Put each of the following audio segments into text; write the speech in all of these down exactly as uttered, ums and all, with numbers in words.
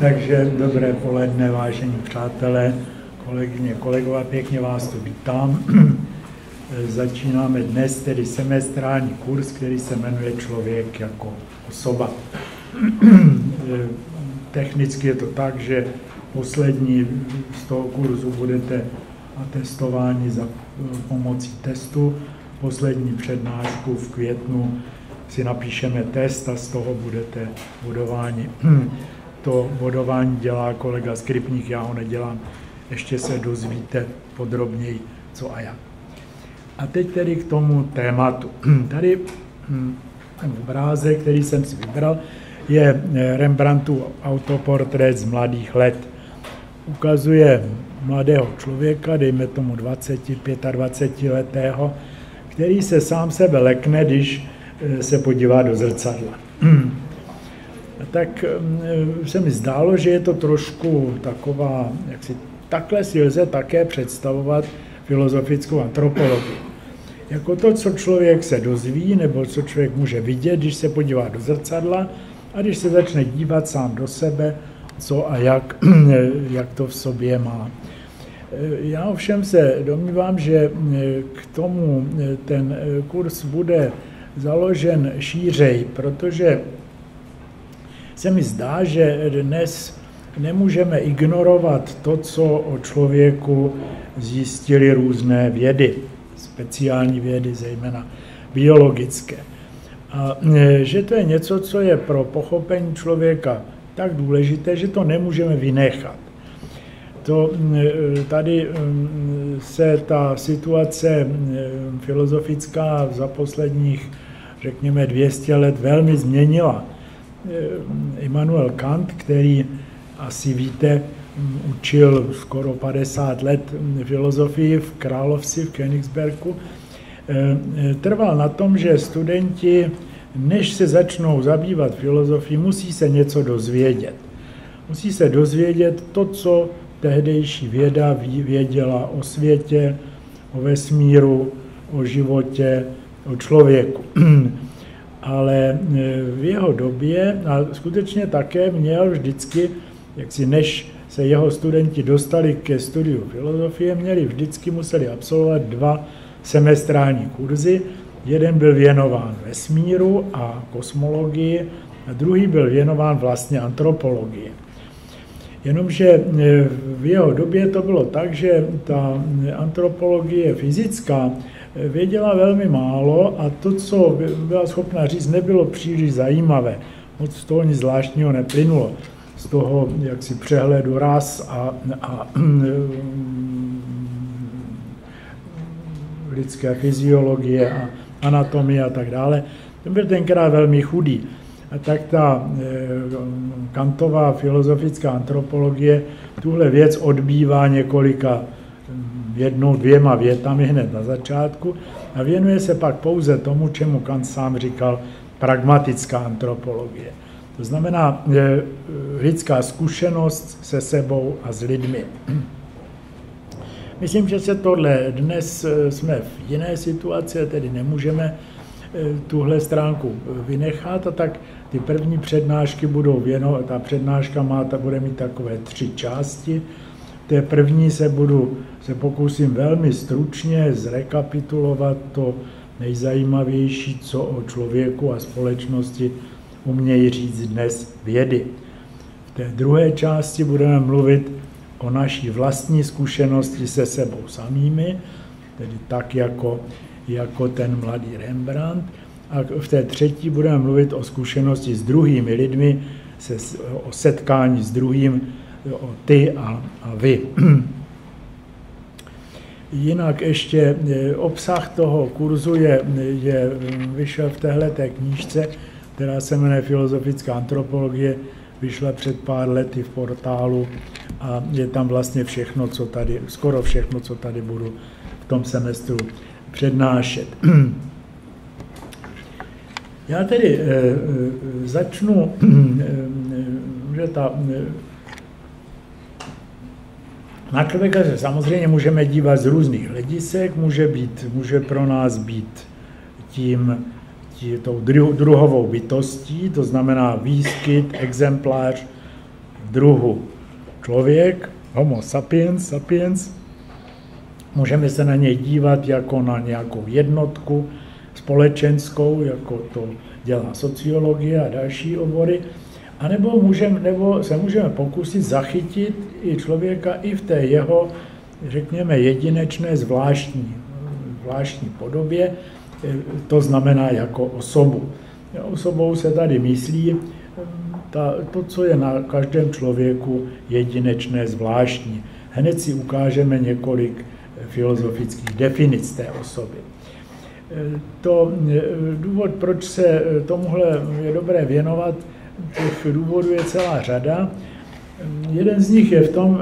Takže dobré poledne, vážení přátelé, kolegyně, kolegové, pěkně vás tu vítám. Začínáme dnes tedy semestrální kurz, který se jmenuje Člověk jako osoba. Technicky je to tak, že poslední z toho kurzu budete atestováni za pomocí testu. Poslední přednášku v květnu si napíšeme test a z toho budete bodováni. To bodování dělá kolega Skripník, já ho nedělám. Ještě se dozvíte podrobněji, co a jak. A teď tedy k tomu tématu. Tady ten obrázek, který jsem si vybral, je Rembrandtův autoportrét z mladých let. Ukazuje mladého člověka, dejme tomu dvacet, dvacet pět letého, který se sám sebe lekne, když se podívá do zrcadla. Tak se mi zdálo, že je to trošku taková, jak si takhle si lze také představovat filozofickou antropologii. Jako to, co člověk se dozví, nebo co člověk může vidět, když se podívá do zrcadla a když se začne dívat sám do sebe, co a jak, jak to v sobě má. Já ovšem se domnívám, že k tomu ten kurz bude založen šířej, protože se mi zdá, že dnes nemůžeme ignorovat to, co o člověku zjistily různé vědy, speciální vědy, zejména biologické. A že to je něco, co je pro pochopení člověka tak důležité, že to nemůžeme vynechat. To, tady se ta situace filozofická za posledních, řekněme, dvě stě let velmi změnila. Immanuel Kant, který asi víte, učil skoro padesát let filozofii v Královci v Königsbergu, trval na tom, že studenti, než se začnou zabývat filozofií, musí se něco dozvědět. Musí se dozvědět to, co tehdejší věda věděla o světě, o vesmíru, o životě, o člověku. Ale v jeho době, a skutečně také měl vždycky, jaksi než se jeho studenti dostali ke studiu filozofie, měli vždycky museli absolvovat dva semestrální kurzy. Jeden byl věnován vesmíru a kosmologii a druhý byl věnován vlastně antropologii. Jenomže v jeho době to bylo tak, že ta antropologie fyzická věděla velmi málo a to, co byla schopna říct, nebylo příliš zajímavé. Moc z toho nic zvláštního neplynulo. Z toho jaksi přehledu ras a, a lidské fyziologie a anatomie a tak dále. Ten byl tenkrát velmi chudý. A tak ta Kantová filozofická antropologie tuhle věc odbývá několika jednou, dvěma větami hned na začátku a věnuje se pak pouze tomu, čemu Kant sám říkal pragmatická antropologie. To znamená lidská zkušenost se sebou a s lidmi. Myslím, že se tohle, dnes jsme v jiné situaci, tedy nemůžeme tuhle stránku vynechat, a tak ty první přednášky budou věnovat, ta přednáška má, ta bude mít takové tři části. Té první se budu, se pokusím velmi stručně zrekapitulovat to nejzajímavější, co o člověku a společnosti umějí říct dnes vědy. V té druhé části budeme mluvit o naší vlastní zkušenosti se sebou samými, tedy tak jako, jako ten mladý Rembrandt. A v té třetí budeme mluvit o zkušenosti s druhými lidmi, se, o setkání s druhým, o ty a, a vy. Jinak ještě obsah toho kurzu je, je vyšel v téhleté knížce, která se jmenuje Filozofická antropologie, vyšla před pár lety v portálu a je tam vlastně všechno, co tady, skoro všechno, co tady budu v tom semestru přednášet. Já tedy e, e, začnu, e, že ta e, na člověka se samozřejmě můžeme dívat z různých hledisek, může být, může pro nás být tím, tím tou druhovou bytostí, to znamená výskyt, exemplář, druhu člověk, homo sapiens, sapiens, můžeme se na něj dívat jako na nějakou jednotku společenskou, jako to dělá sociologie a další obory, anebo můžeme, nebo se můžeme pokusit zachytit i člověka i v té jeho, řekněme, jedinečné, zvláštní, zvláštní podobě, to znamená jako osobu. Osobou se tady myslí ta, to, co je na každém člověku jedinečné, zvláštní. Hned si ukážeme několik filozofických definic té osoby. To důvod, proč se tomuhle je dobré věnovat, těch důvodů je celá řada. Jeden z nich je v tom,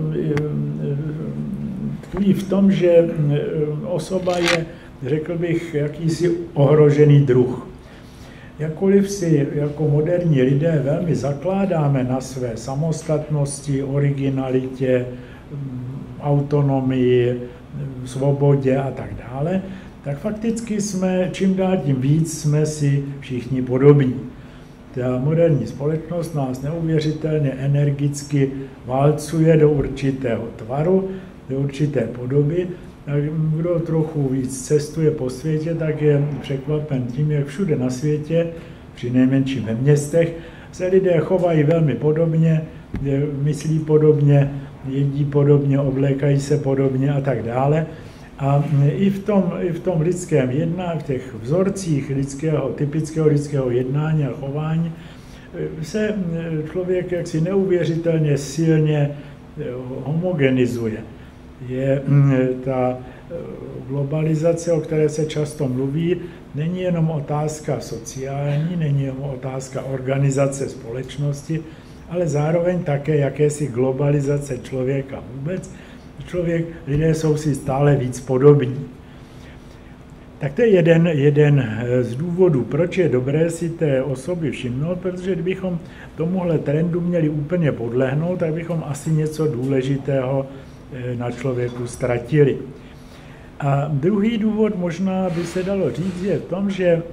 tkví v tom, že osoba je, řekl bych, jakýsi ohrožený druh. Jakkoliv si jako moderní lidé velmi zakládáme na své samostatnosti, originalitě, autonomii, svobodě a tak dále, tak fakticky jsme, čím dál tím víc, jsme si všichni podobní. Ta moderní společnost nás neuvěřitelně energicky válcuje do určitého tvaru, do určité podoby. Kdo trochu víc cestuje po světě, tak je překvapen tím, jak všude na světě, při nejmenším ve městech, se lidé chovají velmi podobně, myslí podobně, jedí podobně, oblékají se podobně a tak dále. A i v tom, i v tom lidském jednání, v těch vzorcích lidského, typického lidského jednání a chování se člověk jaksi neuvěřitelně silně homogenizuje. Je ta globalizace, o které se často mluví, není jenom otázka sociální, není jenom otázka organizace společnosti, ale zároveň také jakési globalizace člověka vůbec. Člověk, lidé jsou si stále víc podobní. Tak to je jeden, jeden z důvodů, proč je dobré si té osoby všimnout, protože kdybychom tomuhle trendu měli úplně podlehnout, tak bychom asi něco důležitého na člověku ztratili. A druhý důvod, možná by se dalo říct, je v tom, že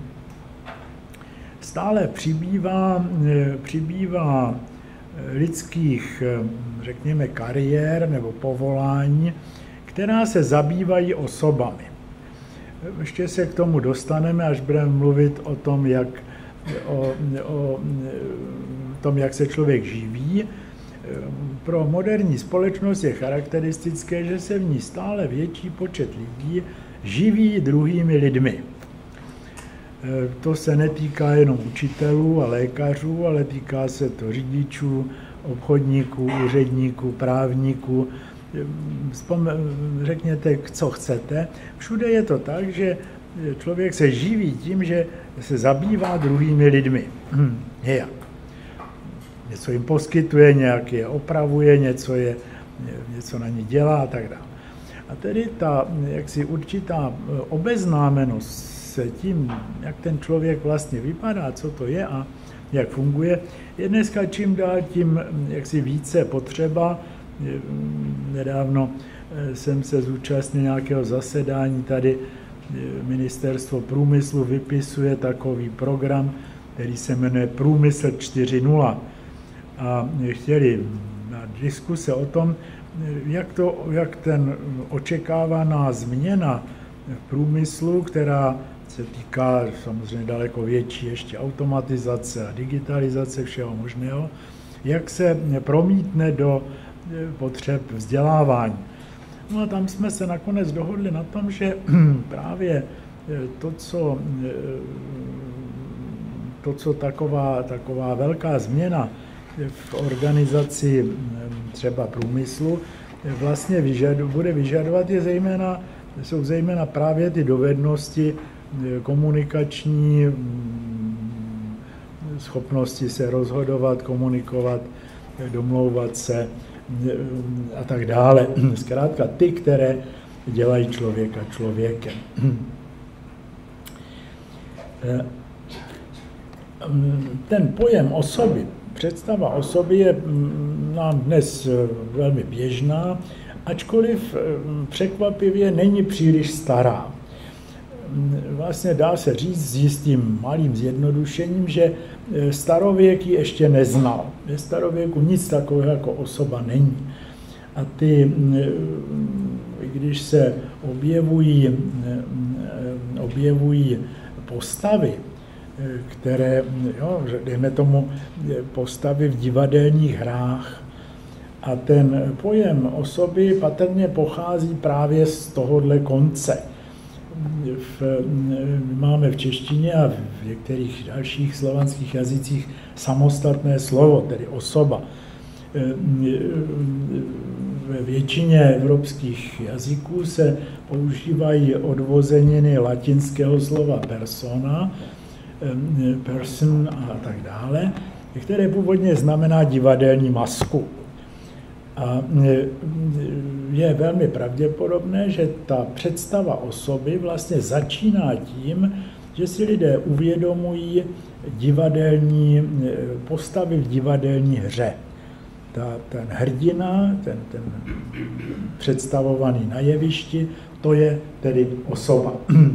stále přibývá, přibývá lidských, řekněme, kariér nebo povolání, která se zabývají osobami. Ještě se k tomu dostaneme, až budeme mluvit o tom, jak, o, o tom, jak se člověk živí. Pro moderní společnost je charakteristické, že se v ní stále větší počet lidí živí druhými lidmi. To se netýká jenom učitelů a lékařů, ale týká se to řidičů, obchodníků, úředníků, právníků. Řekněte, co chcete. Všude je to tak, že člověk se živí tím, že se zabývá druhými lidmi. Nějak. Něco jim poskytuje, nějak je opravuje, něco, je, něco na ně dělá a tak dále. A tedy ta jaksi určitá obeznámenost se tím, jak ten člověk vlastně vypadá, co to je a jak funguje, je dneska čím dál tím jaksi více potřeba. Nedávno jsem se zúčastnil nějakého zasedání, tady Ministerstvo průmyslu vypisuje takový program, který se jmenuje Průmysl čtyři tečka nula. A chtěli na diskuse o tom, jak, to, jak ten očekávaná změna v průmyslu, která se týká samozřejmě daleko větší ještě automatizace a digitalizace všeho možného, jak se promítne do potřeb vzdělávání. No a tam jsme se nakonec dohodli na tom, že právě to, co, to, co taková, taková velká změna v organizaci třeba průmyslu vlastně vyžadu, bude vyžadovat, je zejména, jsou zejména právě ty dovednosti komunikační, schopnosti se rozhodovat, komunikovat, domlouvat se a tak dále. Zkrátka ty, které dělají člověka člověkem. Ten pojem osoby, představa osoby je nám dnes velmi běžná, ačkoliv překvapivě není příliš stará. vlastně dá se říct s jistým malým zjednodušením, že starověk ji ještě neznal. Ve starověku nic takového jako osoba není. A ty, když se objevují, objevují postavy, které, jo, dejme tomu, postavy v divadelních hrách, a ten pojem osoby patrně pochází právě z tohohle konce. V, máme v češtině a v některých dalších slovanských jazycích samostatné slovo, tedy osoba. Ve většině evropských jazyků se používají odvozeniny latinského slova persona, person a tak dále, které původně znamená divadelní masku. A je velmi pravděpodobné, že ta představa osoby vlastně začíná tím, že si lidé uvědomují divadelní postavy v divadelní hře. Ta, ten hrdina, ten, ten představovaný na jevišti, to je tedy osoba.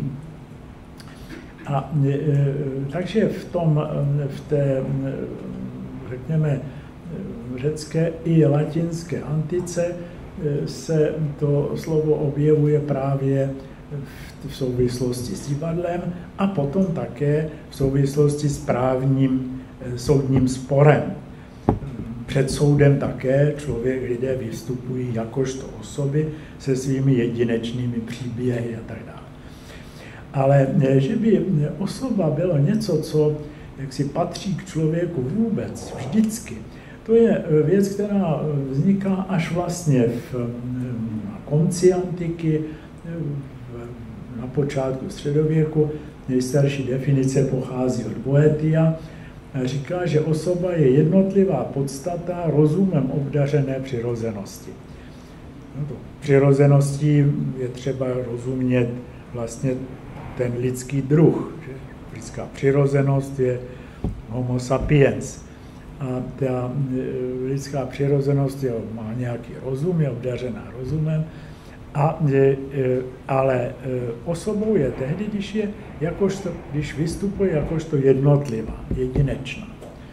A takže v tom, v té, řekněme, řecké i latinské antice se to slovo objevuje právě v souvislosti s divadlem a potom také v souvislosti s právním soudním sporem. Před soudem také člověk, lidé vystupují jakožto osoby se svými jedinečnými příběhy a tak dále. Ale že by osoba bylo něco, co jaksi patří k člověku vůbec, vždycky, to je věc, která vzniká až vlastně v, na konci antiky, na počátku středověku. Nejstarší definice pochází od Boetia. Říká, že osoba je jednotlivá podstata rozumem obdařené přirozenosti. No to přirozeností je třeba rozumět vlastně ten lidský druh. Že? Lidská přirozenost je homo sapiens. A ta lidská přirozenost je, má nějaký rozum, je obdařená rozumem, a, ale osobou je tehdy, když, je jakožto, když vystupuje jakožto jednotlivá, jedinečná.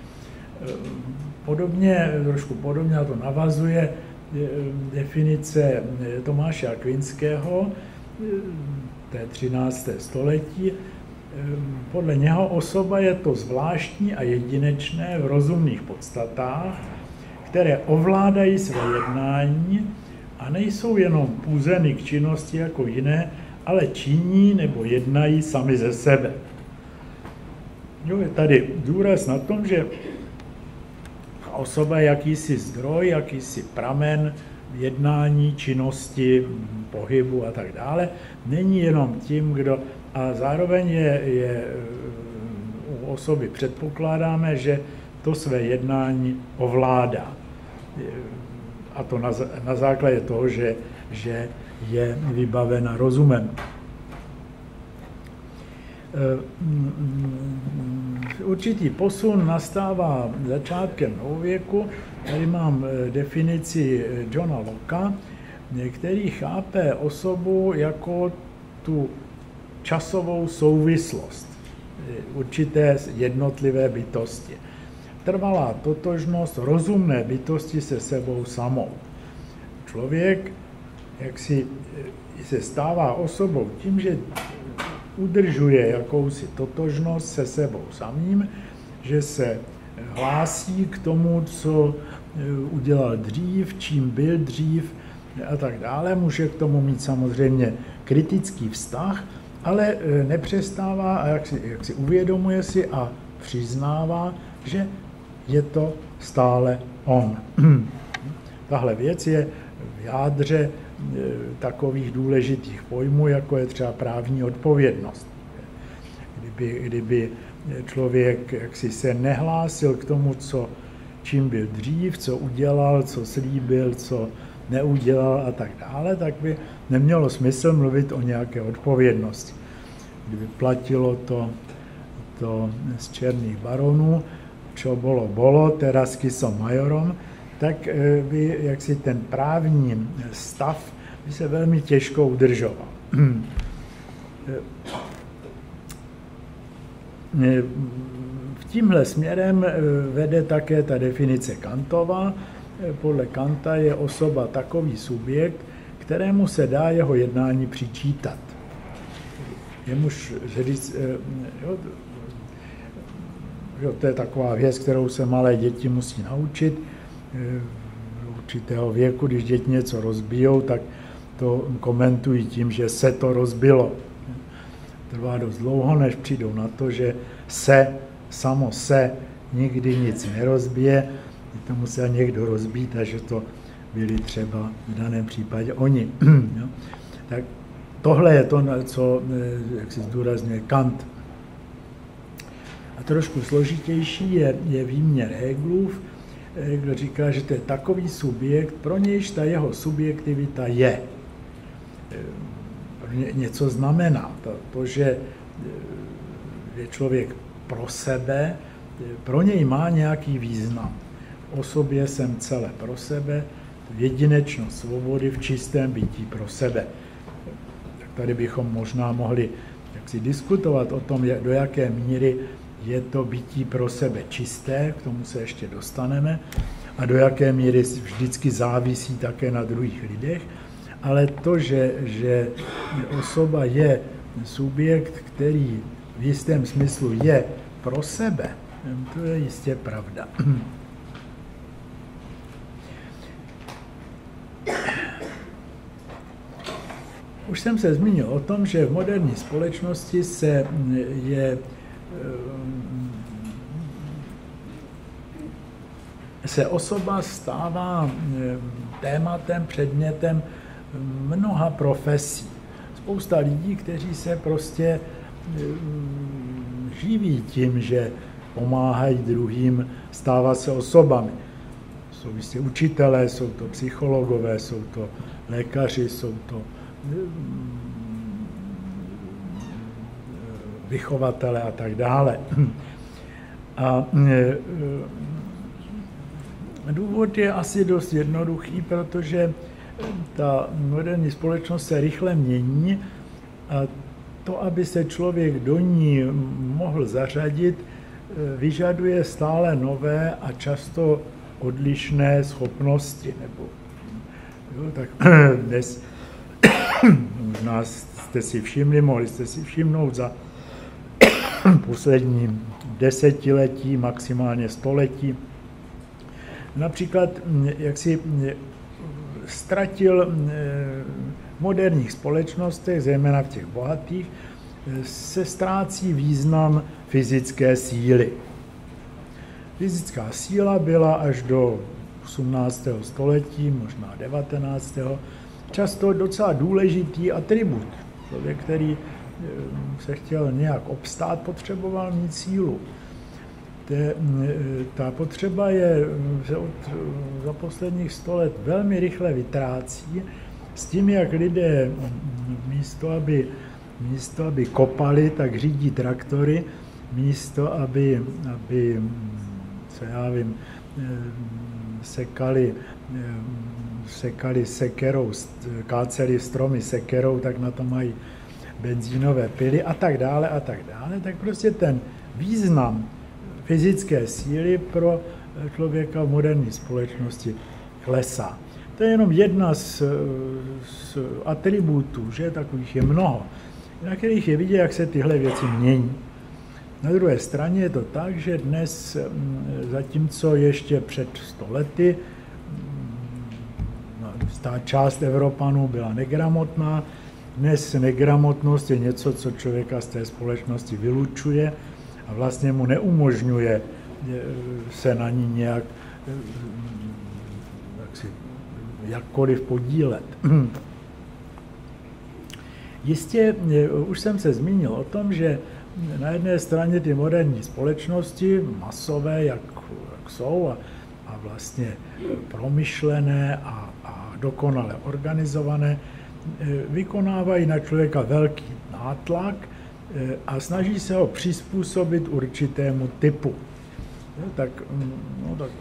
Podobně, trošku podobně na to navazuje definice Tomáše Akvinského, té třinácté století. Podle něho osoba je to zvláštní a jedinečné v rozumných podstatách, které ovládají své jednání a nejsou jenom puzeny k činnosti jako jiné, ale činí nebo jednají sami ze sebe. Jo, je tady důraz na tom, že osoba je jakýsi zdroj, jakýsi pramen jednání, činnosti, pohybu a tak dále. Není jenom tím, kdo... A zároveň je, je u osoby předpokládáme, že to své jednání ovládá. A to na, na základě toho, že, že je vybavena rozumem. Určitý posun nastává začátkem novověku. Tady mám definici Johna Locka, který chápe osobu jako tu časovou souvislost určité jednotlivé bytosti. Trvalá totožnost rozumné bytosti se sebou samou. Člověk jak si se stává osobou tím, že udržuje jakousi totožnost se sebou samým, že se hlásí k tomu, co udělal dřív, čím byl dřív a tak dále. Může k tomu mít samozřejmě kritický vztah, ale nepřestává a jak si, jak si uvědomuje si a přiznává, že je to stále on. Tahle věc je v jádře takových důležitých pojmů, jako je třeba právní odpovědnost. Kdyby, kdyby člověk jaksi se nehlásil k tomu, co, čím byl dřív, co udělal, co slíbil, co neudělal a tak dále, tak by nemělo smysl mluvit o nějaké odpovědnosti. Kdyby platilo to, to z černých baronů, čo bolo, bolo, teraz kiso majorom, tak by jaksi ten právní stav by se velmi těžko udržoval. v tímhle směrem vede také ta definice Kantova. Podle Kanta je osoba takový subjekt, kterému se dá jeho jednání přičítat. Jemuž říct, jo, jo, to je taková věc, kterou se malé děti musí naučit. V určitého věku, když děti něco rozbijou, tak to komentují tím, že se to rozbilo. Trvá dost dlouho, než přijdou na to, že se, samo se, nikdy nic nerozbije, to musel někdo rozbít a že to byli třeba v daném případě oni. Tak tohle je to, co, jak si zdůrazňuje Kant. A trošku složitější je, je výměr Hegelův. Hegel říká, že to je takový subjekt, pro nějž ta jeho subjektivita je. Něco znamená. To, to, že je člověk pro sebe, pro něj má nějaký význam. O sobě jsem celé pro sebe, jedinečnost svobody v čistém bytí pro sebe. Tak tady bychom možná mohli jaksi diskutovat o tom, do jaké míry je to bytí pro sebe čisté, k tomu se ještě dostaneme, a do jaké míry vždycky závisí také na druhých lidech, ale to, že, že osoba je subjekt, který v jistém smyslu je pro sebe, to je jistě pravda. Už jsem se zmínil o tom, že v moderní společnosti se je se osoba stává tématem, předmětem mnoha profesí. Spousta lidí, kteří se prostě živí tím, že pomáhají druhým, stává se osobami. Jsou jistě učitelé, jsou to psychologové, jsou to lékaři, jsou to vychovatele a tak dále. A důvod je asi dost jednoduchý, protože ta moderní společnost se rychle mění a to, aby se člověk do ní mohl zařadit, vyžaduje stále nové a často odlišné schopnosti. Nebo, jo, tak dnes možná jste si všimli, mohli jste si všimnout za poslední desetiletí, maximálně století. Například, jak si ztratil v moderních společnostech, zejména v těch bohatých, se ztrácí význam fyzické síly. Fyzická síla byla až do osmnáctého století, možná devatenáctého často docela důležitý atribut. Člověk, který se chtěl nějak obstát, potřeboval mít sílu. Te, ta potřeba je se od, za posledních sto let velmi rychle vytrácí s tím, jak lidé místo, aby, místo, aby kopali, tak řídí traktory, místo, aby, aby co já vím, sekali, sekali sekerou, káceli stromy sekerou, tak na to mají benzínové pily a tak dále a tak dále, tak prostě ten význam fyzické síly pro člověka v moderní společnosti klesá. To je jenom jedna z, z atributů, že takových je mnoho, na kterých je vidět, jak se tyhle věci mění. Na druhé straně je to tak, že dnes, zatímco ještě před sto lety ta část Evropanů byla negramotná, dnes negramotnost je něco, co člověka z té společnosti vylučuje a vlastně mu neumožňuje se na ní nějak jaksi, jakkoliv podílet. Jistě, už jsem se zmínil o tom, že na jedné straně ty moderní společnosti, masové, jak, jak jsou, a, a vlastně promyšlené a, a dokonale organizované, vykonávají na člověka velký nátlak a snaží se ho přizpůsobit určitému typu. Tak, no, tak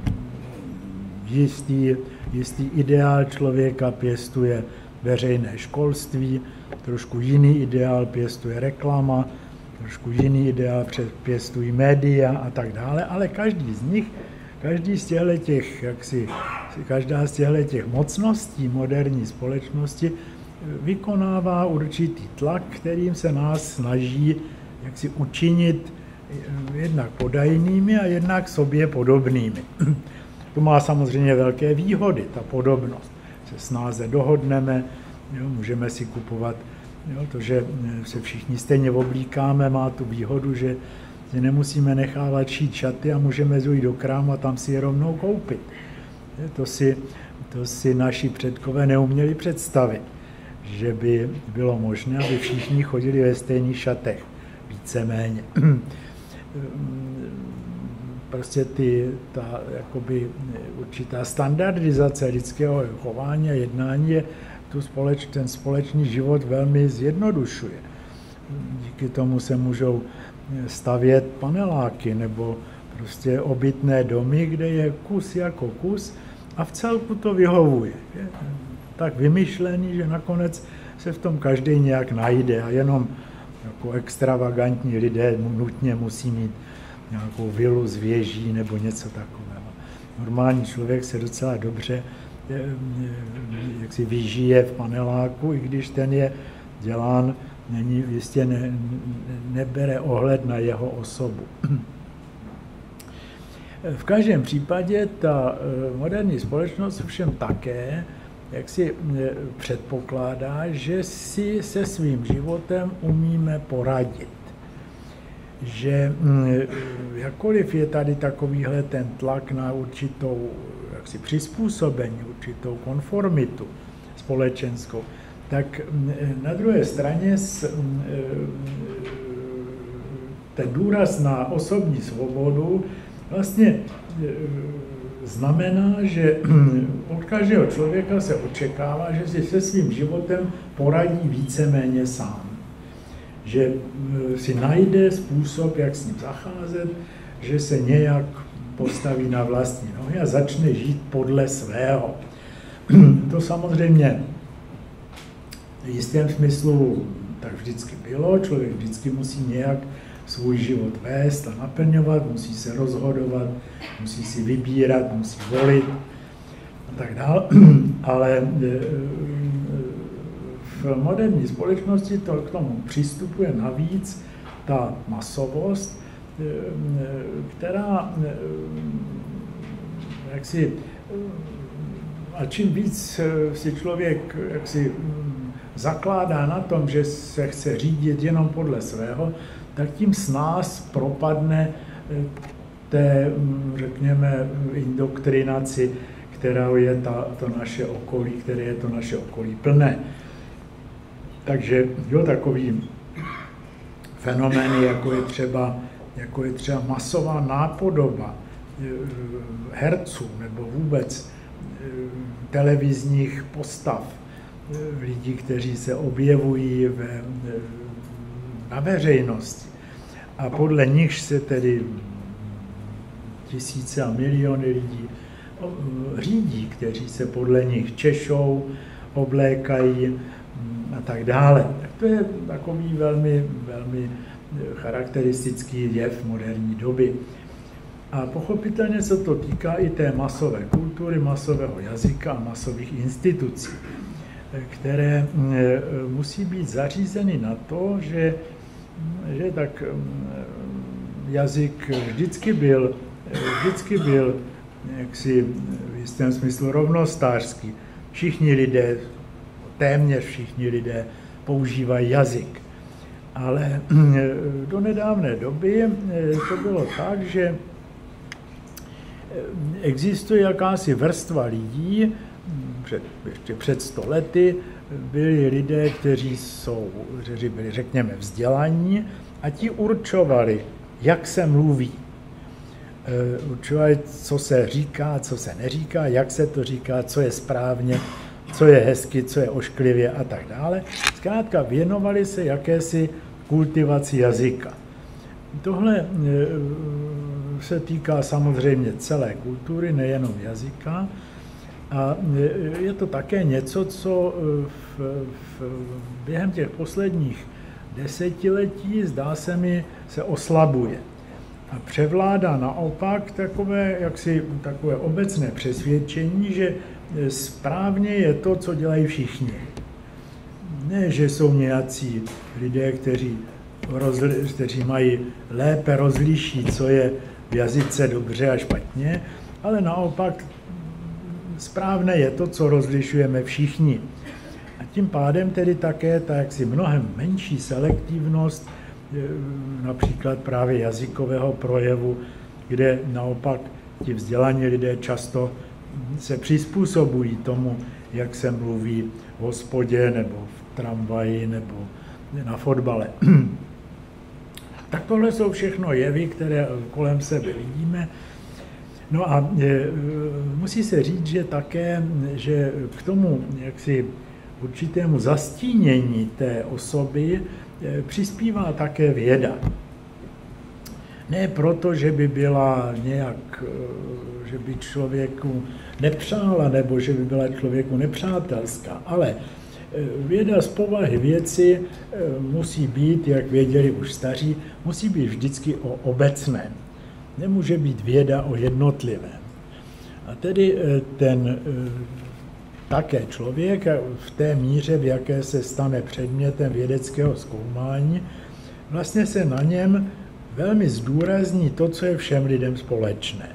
jistý, jistý ideál člověka pěstuje veřejné školství, trošku jiný ideál pěstuje reklama, trošku jiný ideál předpěstují média a tak dále, ale každý z nich, každý z těchto těch, jaksi, každá z těchto těch mocností moderní společnosti vykonává určitý tlak, kterým se nás snaží jaksi učinit jednak podajnými a jednak sobě podobnými. To má samozřejmě velké výhody, ta podobnost. Se snáze dohodneme, jo, můžeme si kupovat, jo, to, že se všichni stejně oblíkáme, má tu výhodu, že si nemusíme nechávat šít šaty a můžeme jít do krámu a tam si je rovnou koupit. To si, to si naši předkové neuměli představit, že by bylo možné, aby všichni chodili ve stejných šatech, víceméně. Prostě ty, ta jakoby určitá standardizace lidského chování a jednání je tu společ, ten společný život velmi zjednodušuje. Díky tomu se můžou stavět paneláky nebo prostě obytné domy, kde je kus jako kus a v celku to vyhovuje. Je tak vymyšlený, že nakonec se v tom každý nějak najde a jenom jako extravagantní lidé nutně musí mít nějakou vilu z věží nebo něco takového. Normální člověk se docela dobře jak si vyžije v paneláku, i když ten je dělán, není, jistě ne, nebere ohled na jeho osobu. V každém případě ta moderní společnost všem také jak si předpokládá, že si se svým životem umíme poradit. Že jakkoliv je tady takovýhle ten tlak na určitou jaksi přizpůsobení, určitou konformitu společenskou, tak na druhé straně ten důraz na osobní svobodu vlastně znamená, že od každého člověka se očekává, že si se svým životem poradí víceméně sám. Že si najde způsob, jak s ním zacházet, že se nějak postaví na vlastní nohy a začne žít podle svého. To samozřejmě v jistém smyslu tak vždycky bylo, člověk vždycky musí nějak svůj život vést a naplňovat, musí se rozhodovat, musí si vybírat, musí volit a tak dále. Ale v moderní společnosti to k tomu přistupuje navíc ta masovost, která jaksi, a čím víc si člověk jaksi zakládá na tom, že se chce řídit jenom podle svého, tak tím snáz propadne té, řekněme, indoktrinaci, která je ta, to naše okolí, které je to naše okolí plné. Takže jo, takový fenomény, jako je třeba, jako je třeba masová nápodoba herců nebo vůbec televizních postav, lidí, kteří se objevují ve, na veřejnosti. A podle nich se tedy tisíce a miliony lidí řídí, kteří se podle nich češou, oblékají a tak dále. Tak to je takový velmi, velmi charakteristický jev moderní doby. A pochopitelně se to týká i té masové kultury, masového jazyka a masových institucí, které musí být zařízeny na to, že, že tak jazyk vždycky byl, vždycky byl jaksi v jistém smyslu rovnostářský. Všichni lidé, téměř všichni lidé používají jazyk. Ale do nedávné doby to bylo tak, že existuje jakási vrstva lidí, před, ještě před sto lety byli lidé, kteří jsou, kteří byli, řekněme, vzdělaní a ti určovali, jak se mluví. Určovali, co se říká, co se neříká, jak se to říká, co je správně, co je hezky, co je ošklivě a tak dále. Zkrátka věnovali se jakési kultivaci jazyka. Tohle se týká samozřejmě celé kultury, nejenom jazyka. A je to také něco, co v, v, během těch posledních desetiletí, zdá se mi, se oslabuje. A převládá naopak takové, jaksi, takové obecné přesvědčení, že správně je to, co dělají všichni. Ne, že jsou nějací lidé, kteří, rozli, kteří mají lépe rozliší, co je v jazyce dobře a špatně, ale naopak správné je to, co rozlišujeme všichni. A tím pádem tedy také ta jaksi mnohem menší selektivnost, například právě jazykového projevu, kde naopak ti vzdělaní lidé často se přizpůsobují tomu, jak se mluví v hospodě, nebo v tramvaji, nebo na fotbale. Tak tohle jsou všechno jevy, které kolem sebe vidíme. No a e, musí se říct, že také, že k tomu jaksi určitému zastínění té osoby e, přispívá také věda. Ne proto, že by byla nějak, e, že by člověku nepřála, nebo že by byla člověku nepřátelská, ale e, věda z povahy věci e, musí být, jak věděli už staří, musí být vždycky o obecném. Nemůže být věda o jednotlivém. A tedy ten také člověk v té míře, v jaké se stane předmětem vědeckého zkoumání, vlastně se na něm velmi zdůrazní to, co je všem lidem společné.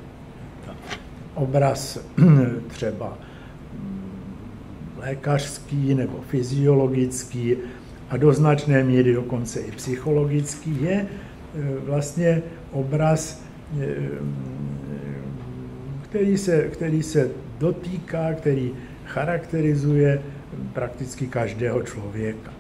Obraz třeba lékařský nebo fyziologický a do značné míry dokonce i psychologický je vlastně obraz, který se, který se dotýká, který charakterizuje prakticky každého člověka.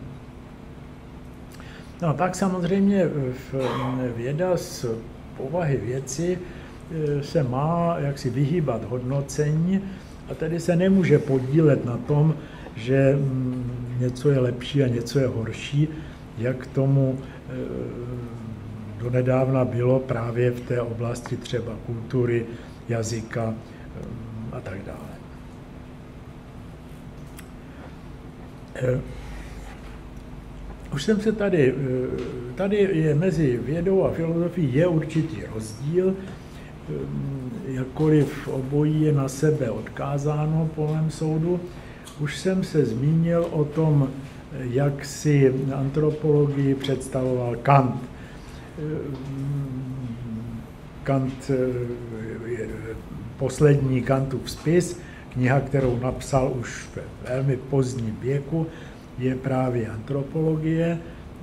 No a pak samozřejmě věda z povahy věci se má jaksi vyhýbat hodnocení a tedy se nemůže podílet na tom, že něco je lepší a něco je horší, jak tomu donedávna bylo právě v té oblasti třeba kultury, jazyka a tak dále. Už jsem se tady, tady je mezi vědou a filozofií je určitý rozdíl, jakkoliv obojí je na sebe odkázáno po mém soudu. Už jsem se zmínil o tom, jak si antropologii představoval Kant. Kant, poslední Kantův spis, kniha, kterou napsal už v velmi pozdním věku, je právě antropologie.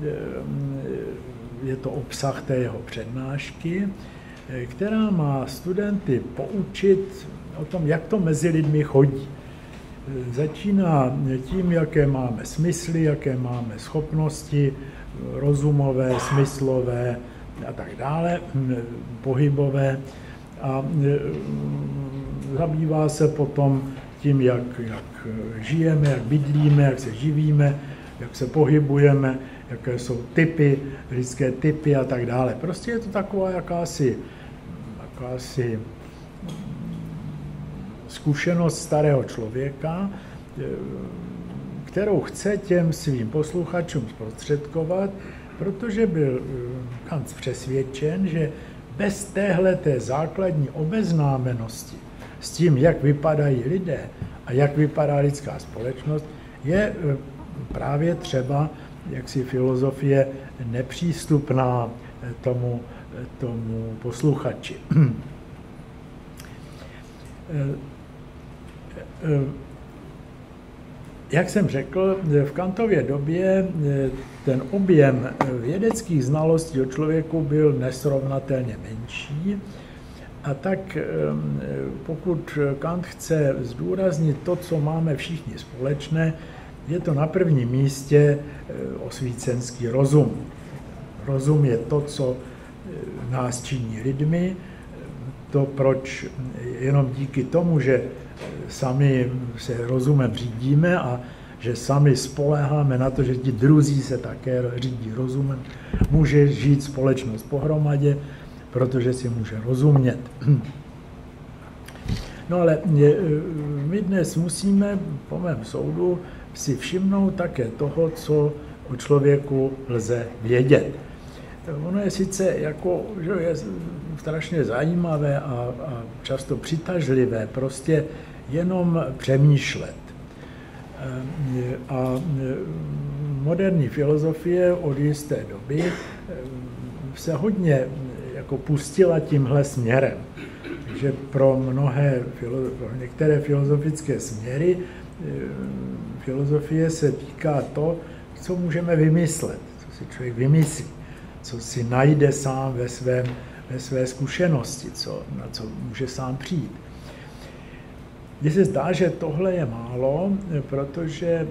Je to obsah té jeho přednášky, která má studenty poučit o tom, jak to mezi lidmi chodí. Začíná tím, jaké máme smysly, jaké máme schopnosti, rozumové, smyslové a tak dále, pohybové, a zabývá se potom tím, jak, jak žijeme, jak bydlíme, jak se živíme, jak se pohybujeme, jaké jsou typy, lidské typy a tak dále. Prostě je to taková jakási, jakási zkušenost starého člověka, kterou chce těm svým posluchačům zprostředkovat, protože byl Kant přesvědčen, že bez téhleté základní obeznámenosti s tím, jak vypadají lidé a jak vypadá lidská společnost, je právě třeba jaksi filozofie nepřístupná tomu, tomu posluchači. Jak jsem řekl, v Kantově době ten objem vědeckých znalostí o člověku byl nesrovnatelně menší, a tak pokud Kant chce zdůraznit to, co máme všichni společné, je to na prvním místě osvícenský rozum. Rozum je to, co nás činí lidmi, to, proč jenom díky tomu, že sami se rozumem řídíme a že sami spoléháme na to, že ti druzí se také řídí rozumem, může žít společnost pohromadě, protože si může rozumět. No ale my dnes musíme, po mém soudu, si všimnout také toho, co o člověku lze vědět. Ono je sice jako, že je strašně zajímavé a, a často přitažlivé prostě jenom přemýšlet. A moderní filozofie od jisté doby se hodně jako pustila tímhle směrem. Takže pro mnohé, pro některé filozofické směry filozofie se týká to, co můžeme vymyslet, co si člověk vymyslí, co si najde sám ve, svém, ve své zkušenosti, co, na co může sám přijít. Mně se zdá, že tohle je málo, protože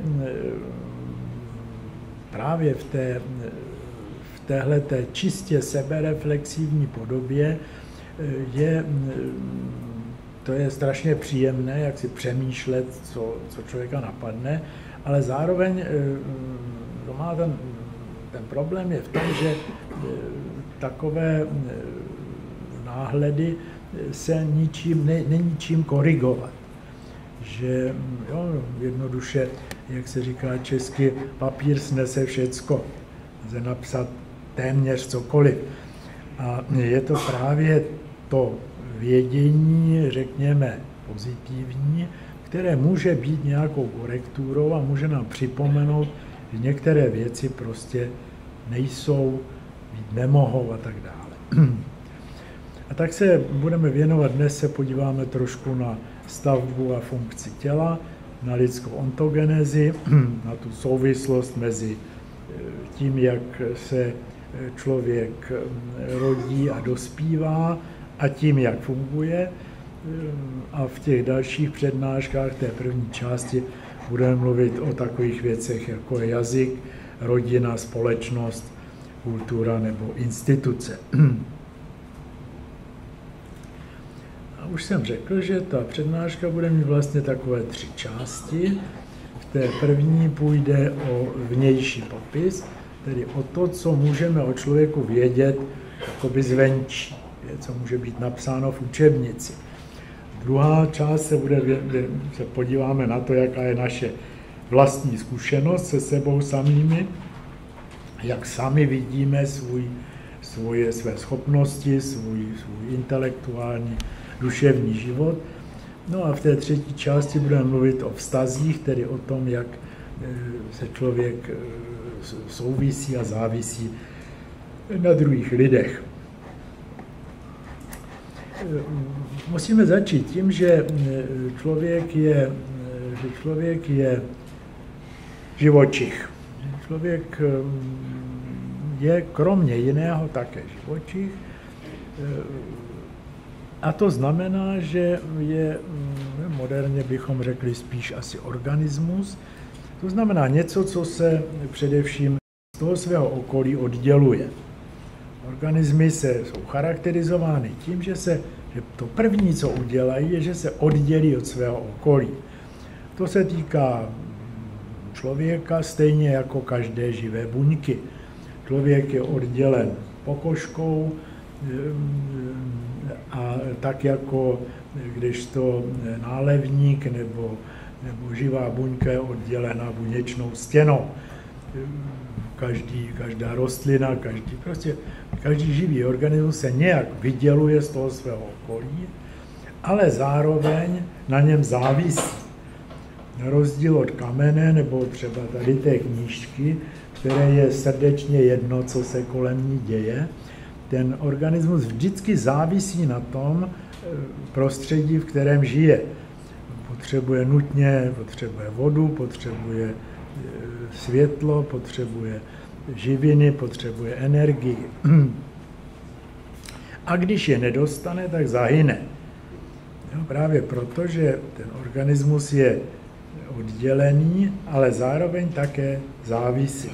právě v, té, v téhleté čistě sebereflexivní podobě je, to je strašně příjemné, jak si přemýšlet, co, co člověka napadne, ale zároveň to má ten, ten problém je v tom, že takové náhledy se ničím, ne, není čím korigovat. Že jo, jednoduše, jak se říká česky, papír snese všecko, lze napsat téměř cokoliv. A je to právě to vědění, řekněme, pozitivní, které může být nějakou korekturou a může nám připomenout, že některé věci prostě nejsou, být nemohou a tak dále. A tak se budeme věnovat, dnes se podíváme trošku na stavbu a funkci těla, na lidskou ontogenezi, na tu souvislost mezi tím, jak se člověk rodí a dospívá a tím, jak funguje. A v těch dalších přednáškách té první části budeme mluvit o takových věcech, jako je jazyk, rodina, společnost, kultura nebo instituce. A už jsem řekl, že ta přednáška bude mít vlastně takové tři části. V té první půjde o vnější popis, tedy o to, co můžeme o člověku vědět jakoby zvenčí, co může být napsáno v učebnici. Druhá část se bude, se podíváme na to, jaká je naše vlastní zkušenost se sebou samými, jak sami vidíme svůj, svoje, své schopnosti, svůj, svůj intelektuální, duševní život. No a v té třetí části budeme mluvit o vztazích, tedy o tom, jak se člověk souvisí a závisí na druhých lidech. Musíme začít tím, že člověk je, že člověk je živočich. Člověk je kromě jiného také živočich. A to znamená, že je, moderně bychom řekli spíš asi organismus. To znamená něco, co se především z toho svého okolí odděluje. Organismy se, jsou charakterizovány tím, že, se, že to první, co udělají, je, že se oddělí od svého okolí. To se týká člověka stejně jako každé živé buňky. Člověk je oddělen pokožkou a tak jako když to nálevník nebo, nebo živá buňka je oddělena buněčnou stěnou. Každý, každá rostlina, každý, prostě, každý živý organismus se nějak vyděluje z toho svého okolí, ale zároveň na něm závisí. Na rozdíl od kamene nebo třeba tady té knížky, které je srdečně jedno, co se kolem ní děje, ten organismus vždycky závisí na tom prostředí, v kterém žije. Potřebuje nutně, potřebuje vodu, potřebuje světlo, potřebuje živiny, potřebuje energii. A když je nedostane, tak zahyne. Jo, právě proto, že ten organismus je oddělený, ale zároveň také závisí.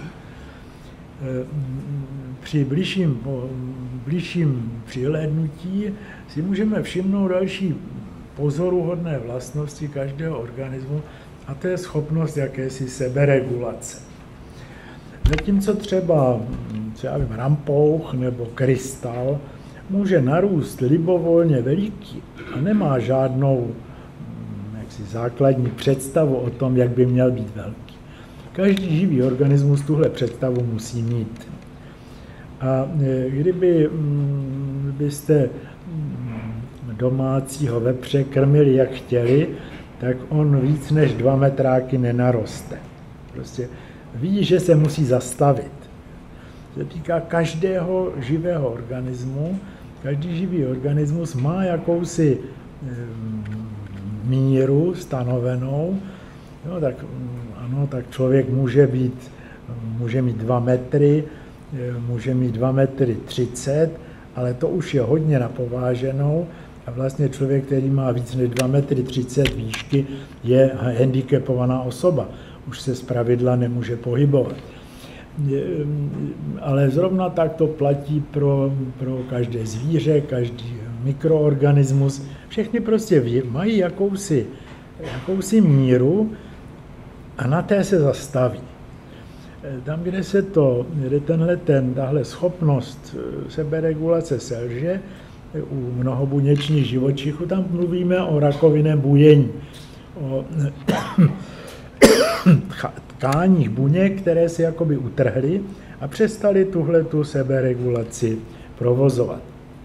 Při bližším, bližším přihlédnutí si můžeme všimnout další pozoruhodné vlastnosti každého organismu, a to je schopnost jakési seberegulace. Zatímco třeba, třeba vím, rampouch nebo krystal může narůst libovolně veliký a nemá žádnou jaksi základní představu o tom, jak by měl být velký. Každý živý organismus tuhle představu musí mít. A kdyby byste domácího vepře krmili, jak chtěli, tak on víc než dva metráky nenaroste. Prostě ví, že se musí zastavit. To se týká každého živého organismu. Každý živý organismus má jakousi míru stanovenou. No, tak, ano, tak člověk může být, může mít dva metry, může mít dva metry třicet, ale to už je hodně napováženou a vlastně člověk, který má víc než dva metry třicet výšky, je handicapovaná osoba. Už se zpravidla nemůže pohybovat. Ale zrovna tak to platí pro, pro každé zvíře, každý mikroorganismus. Všechny prostě mají jakousi, jakousi míru a na té se zastaví. Tam, kde se to, kde tenhle, ten, tahle schopnost seberegulace selže, u mnohobuněčných živočichů, tam mluvíme o rakovinném bujení, o tkáních buněk, které se jakoby utrhly a přestali tuhletu seberegulaci provozovat.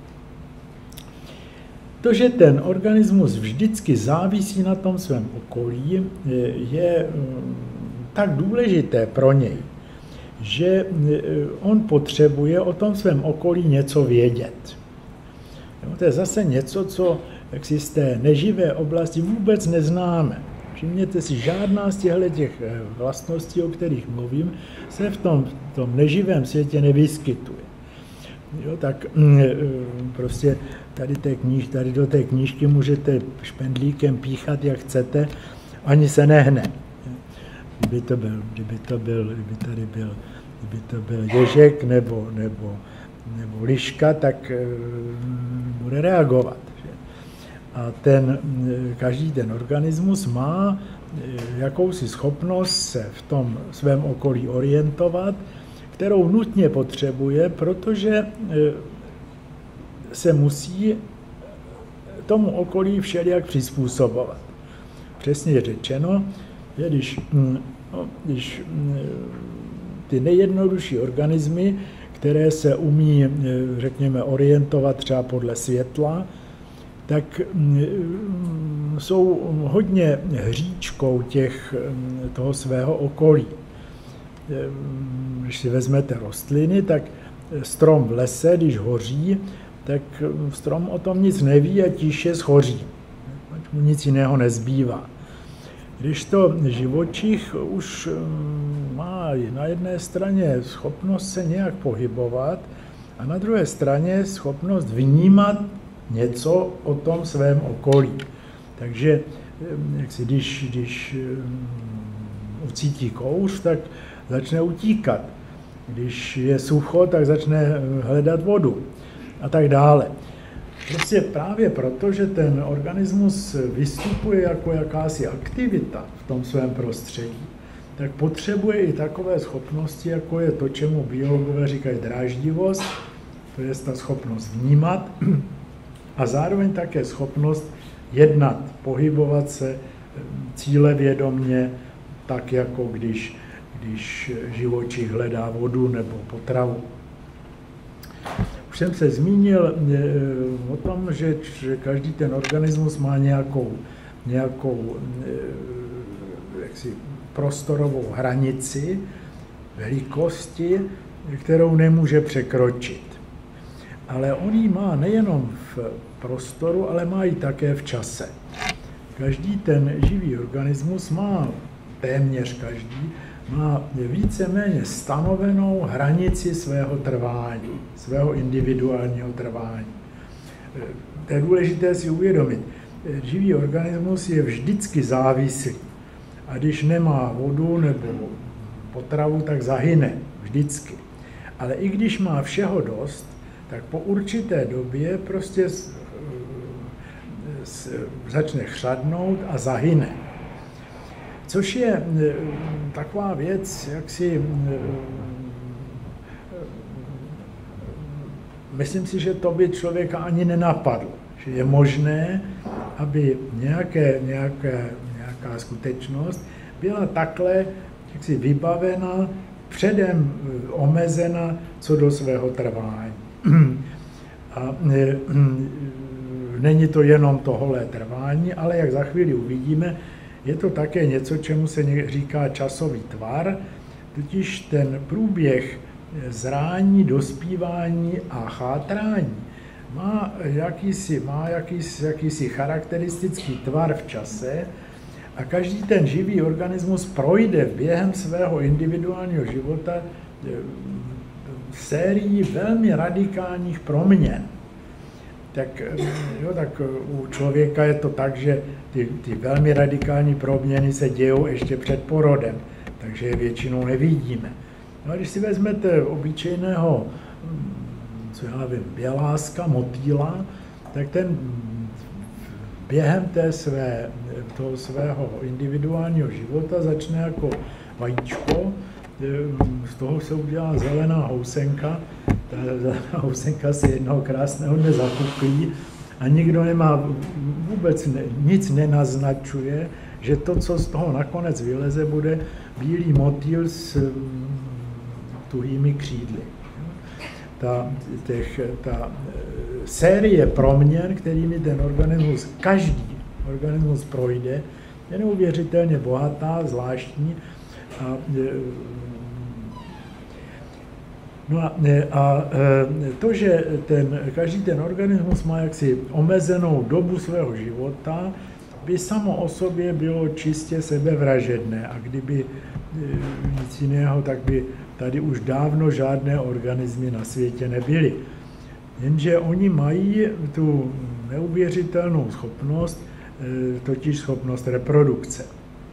To, že ten organismus vždycky závisí na tom svém okolí, je tak důležité pro něj, že on potřebuje o tom svém okolí něco vědět. To je zase něco, co jaksi z té neživé oblasti vůbec neznáme. Všimněte si, žádná z těch vlastností, o kterých mluvím, se v tom, v tom neživém světě nevyskytuje. Jo, tak prostě tady, té kníž, tady do té knížky můžete špendlíkem píchat, jak chcete, ani se nehne. Kdyby to byl, kdyby to byl, kdyby tady byl, kdyby to byl ježek nebo, nebo, nebo liška, tak bude reagovat. Že? A ten, každý ten organismus má jakousi schopnost se v tom svém okolí orientovat, kterou nutně potřebuje, protože se musí tomu okolí všelijak přizpůsobovat. Přesně řečeno, že když, no, když ty nejjednodušší organismy, které se umí, řekněme, orientovat třeba podle světla, tak jsou hodně hříčkou těch, toho svého okolí. Když si vezmete rostliny, tak strom v lese, když hoří, tak strom o tom nic neví a tiše schoří. Mu nic jiného nezbývá. Když to živočich už má na jedné straně schopnost se nějak pohybovat a na druhé straně schopnost vnímat něco o tom svém okolí. Takže jak si, když, když ucítí kouř, tak začne utíkat. Když je sucho, tak začne hledat vodu a tak dále. Prostě právě proto, že ten organismus vystupuje jako jakási aktivita v tom svém prostředí, tak potřebuje i takové schopnosti, jako je to, čemu biologové říkají dráždivost, to je ta schopnost vnímat a zároveň také schopnost jednat, pohybovat se cílevědomně, tak jako když, když živočich hledá vodu nebo potravu. Už jsem se zmínil o tom, že každý ten organismus má nějakou, nějakou jaksi, prostorovou hranici velikosti, kterou nemůže překročit. Ale on ji má nejenom v prostoru, ale má ji také v čase. Každý ten živý organismus má, téměř každý, má víceméně stanovenou hranici svého trvání, svého individuálního trvání. To je důležité si uvědomit. Živý organismus je vždycky závislý. A když nemá vodu nebo potravu, tak zahyne. Vždycky. Ale i když má všeho dost, tak po určité době prostě začne chřadnout a zahyne. Což je taková věc, jak si, myslím si, že to by člověka ani nenapadlo, že je možné, aby nějaké, nějaké, nějaká skutečnost byla takhle jaksi vybavena, předem omezena co do svého trvání. A není to jenom to holé trvání, ale jak za chvíli uvidíme, je to také něco, čemu se říká časový tvar, totiž ten průběh zrání, dospívání a chátrání má jakýsi, má jakýsi, jakýsi charakteristický tvar v čase a každý ten živý organismus projde během svého individuálního života sérii velmi radikálních proměn. Tak, jo, tak u člověka je to tak, že ty, ty velmi radikální proměny se dějou ještě před porodem, takže je většinou nevidíme. No a když si vezmete obyčejného, co já vím, běláska, motýla, tak ten během té své, toho svého individuálního života začne jako vajíčko, z toho se udělá zelená housenka, ta zelená housenka se jednoho krásného dne zakuklí a nikdo nemá vůbec ne, nic nenaznačuje, že to, co z toho nakonec vyleze, bude bílý motýl s tuhými křídly. Ta, těch, ta série proměn, kterými ten organismus, každý organismus projde, je neuvěřitelně bohatá, zvláštní. A, no a, a to, že ten, každý ten organismus má jaksi omezenou dobu svého života, by samo o sobě bylo čistě sebevražedné. A kdyby nic jiného, tak by tady už dávno žádné organismy na světě nebyly. Jenže oni mají tu neuvěřitelnou schopnost, totiž schopnost reprodukce.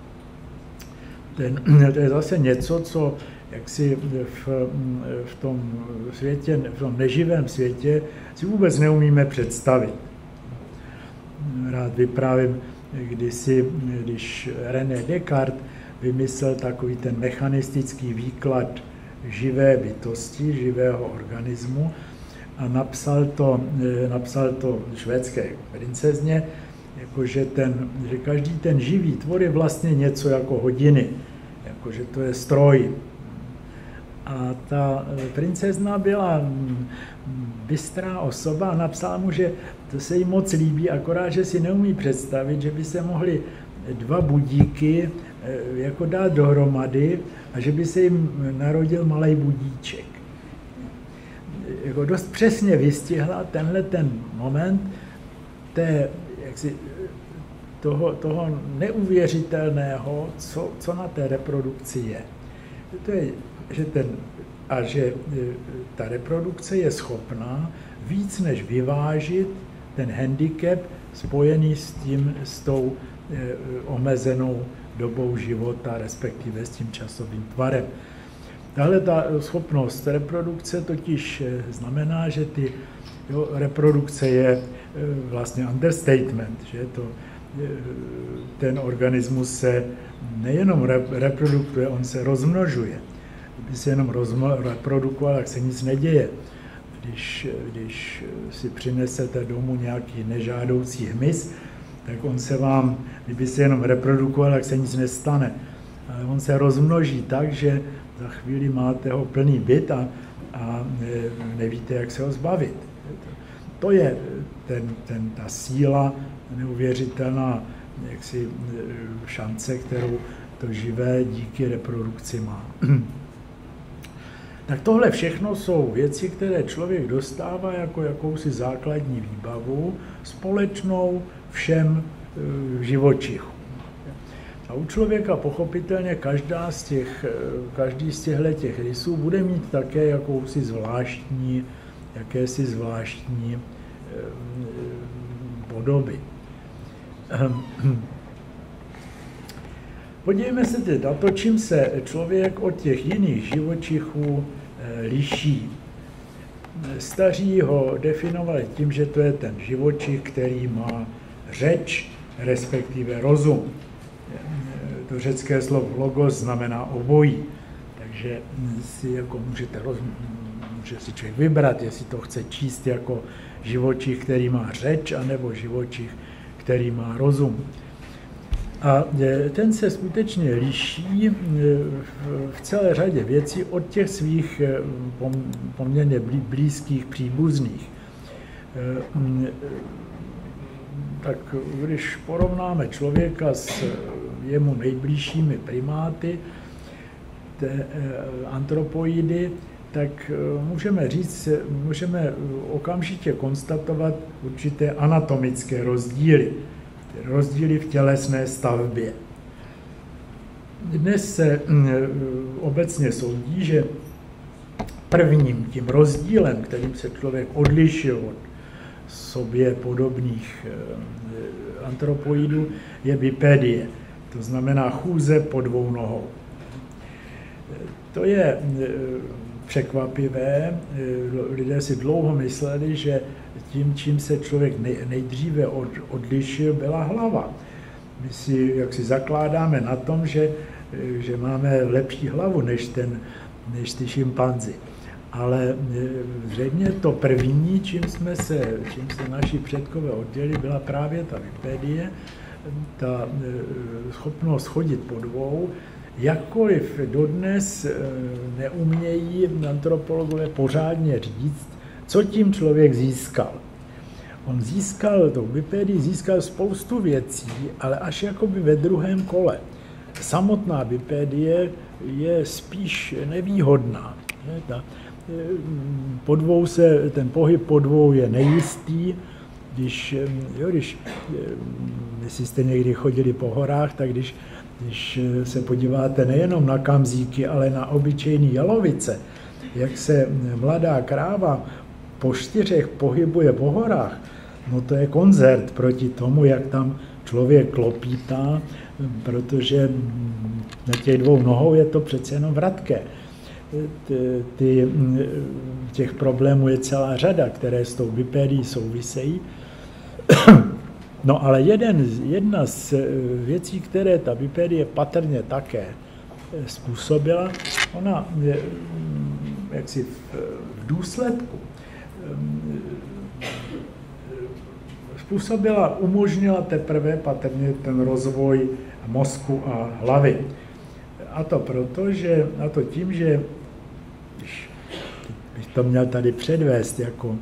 Ten, to je zase něco, co jaksi v, v tom světě, v tom neživém světě si vůbec neumíme představit. Rád vyprávím, kdysi, když René Descartes vymyslel takový ten mechanistický výklad živé bytosti, živého organismu a napsal to, napsal to švédské princezně, jakože ten, že každý ten živý tvor je vlastně něco jako hodiny, jakože to je stroj. A ta princezna byla bystrá osoba a napsala mu, že to se jí moc líbí, akorát, že si neumí představit, že by se mohly dva budíky jako dát dohromady a že by se jim narodil malý budíček. Jako dost přesně vystihla tenhle ten moment té, jaksi, toho, toho neuvěřitelného, co, co na té reprodukci je. To je, že ten, a že ta reprodukce je schopná víc než vyvážit ten handicap spojený s tím, s tou eh, omezenou dobou života, respektive s tím časovým tvarem. Tahle ta schopnost reprodukce totiž znamená, že ty, jo, reprodukce je e, vlastně understatement, že to, e, ten organismus se nejenom re, reprodukuje, on se rozmnožuje. Kdyby se jenom rozmno, reprodukoval, tak se nic neděje. Když, když si přinesete domů nějaký nežádoucí hmyz, tak on se vám, kdyby se jenom reprodukoval, tak se nic nestane. Ale on se rozmnoží tak, že za chvíli máte ho plný byt a, a nevíte, jak se ho zbavit. To je ten, ten, ta síla, neuvěřitelná jaksi, šance, kterou to živé díky reprodukci má. Tak tohle všechno jsou věci, které člověk dostává jako jakousi základní výbavu, společnou všem živočichům. A u člověka pochopitelně každá z těch, každý z těchto těch rysů bude mít také jakousi zvláštní, jakési zvláštní podoby. Podívejme se teď na to, čím se člověk od těch jiných živočichů liší. Staří ho definovali tím, že to je ten živočich, který má řeč, respektive rozum. To řecké slovo logos znamená obojí, takže si jako můžete roz, může si člověk vybrat, jestli to chce číst jako živočich, který má řeč, anebo živočich, který má rozum. A ten se skutečně liší v celé řadě věcí od těch svých poměrně blízkých příbuzných. Tak když porovnáme člověka s jemu nejbližšími primáty, té antropoidy, tak můžeme říct, můžeme okamžitě konstatovat určité anatomické rozdíly. Rozdíly v tělesné stavbě. Dnes se obecně soudí, že prvním tím rozdílem, kterým se člověk odlišil od sobě podobných antropoidů, je bipedie, to znamená chůze po dvou nohou. To je překvapivé. Lidé si dlouho mysleli, že tím, čím se člověk nejdříve odlišil, byla hlava. My si, jak si zakládáme na tom, že, že máme lepší hlavu než, ten, než ty šimpanzi. Ale zřejmě to první, čím jsme se, čím se naši předkové oddělili, byla právě ta bipedie, ta schopnost chodit po dvou, jakkoliv dodnes neumějí antropologové pořádně říct, co tím člověk získal. On získal, tou bipedii získal spoustu věcí, ale až jakoby ve druhém kole. Samotná bipedie je spíš nevýhodná. Ta, po dvou se, ten pohyb po dvou je nejistý. Když, jo, když jestli jste někdy chodili po horách, tak když, když se podíváte nejenom na kamzíky, ale na obyčejný jalovice, jak se mladá kráva po čtyřech pohybuje po horách, no to je koncert proti tomu, jak tam člověk klopítá, protože na těch dvou nohou je to přece jenom vratké. Ty, ty, těch problémů je celá řada, které s tou bipedií souvisejí. No ale jeden, jedna z věcí, které ta bipedie patrně také způsobila, ona jaksi v důsledku způsobila, umožnila teprve patrně ten rozvoj mozku a hlavy. A to proto, že, a to tím, že když bych to měl tady předvést, jako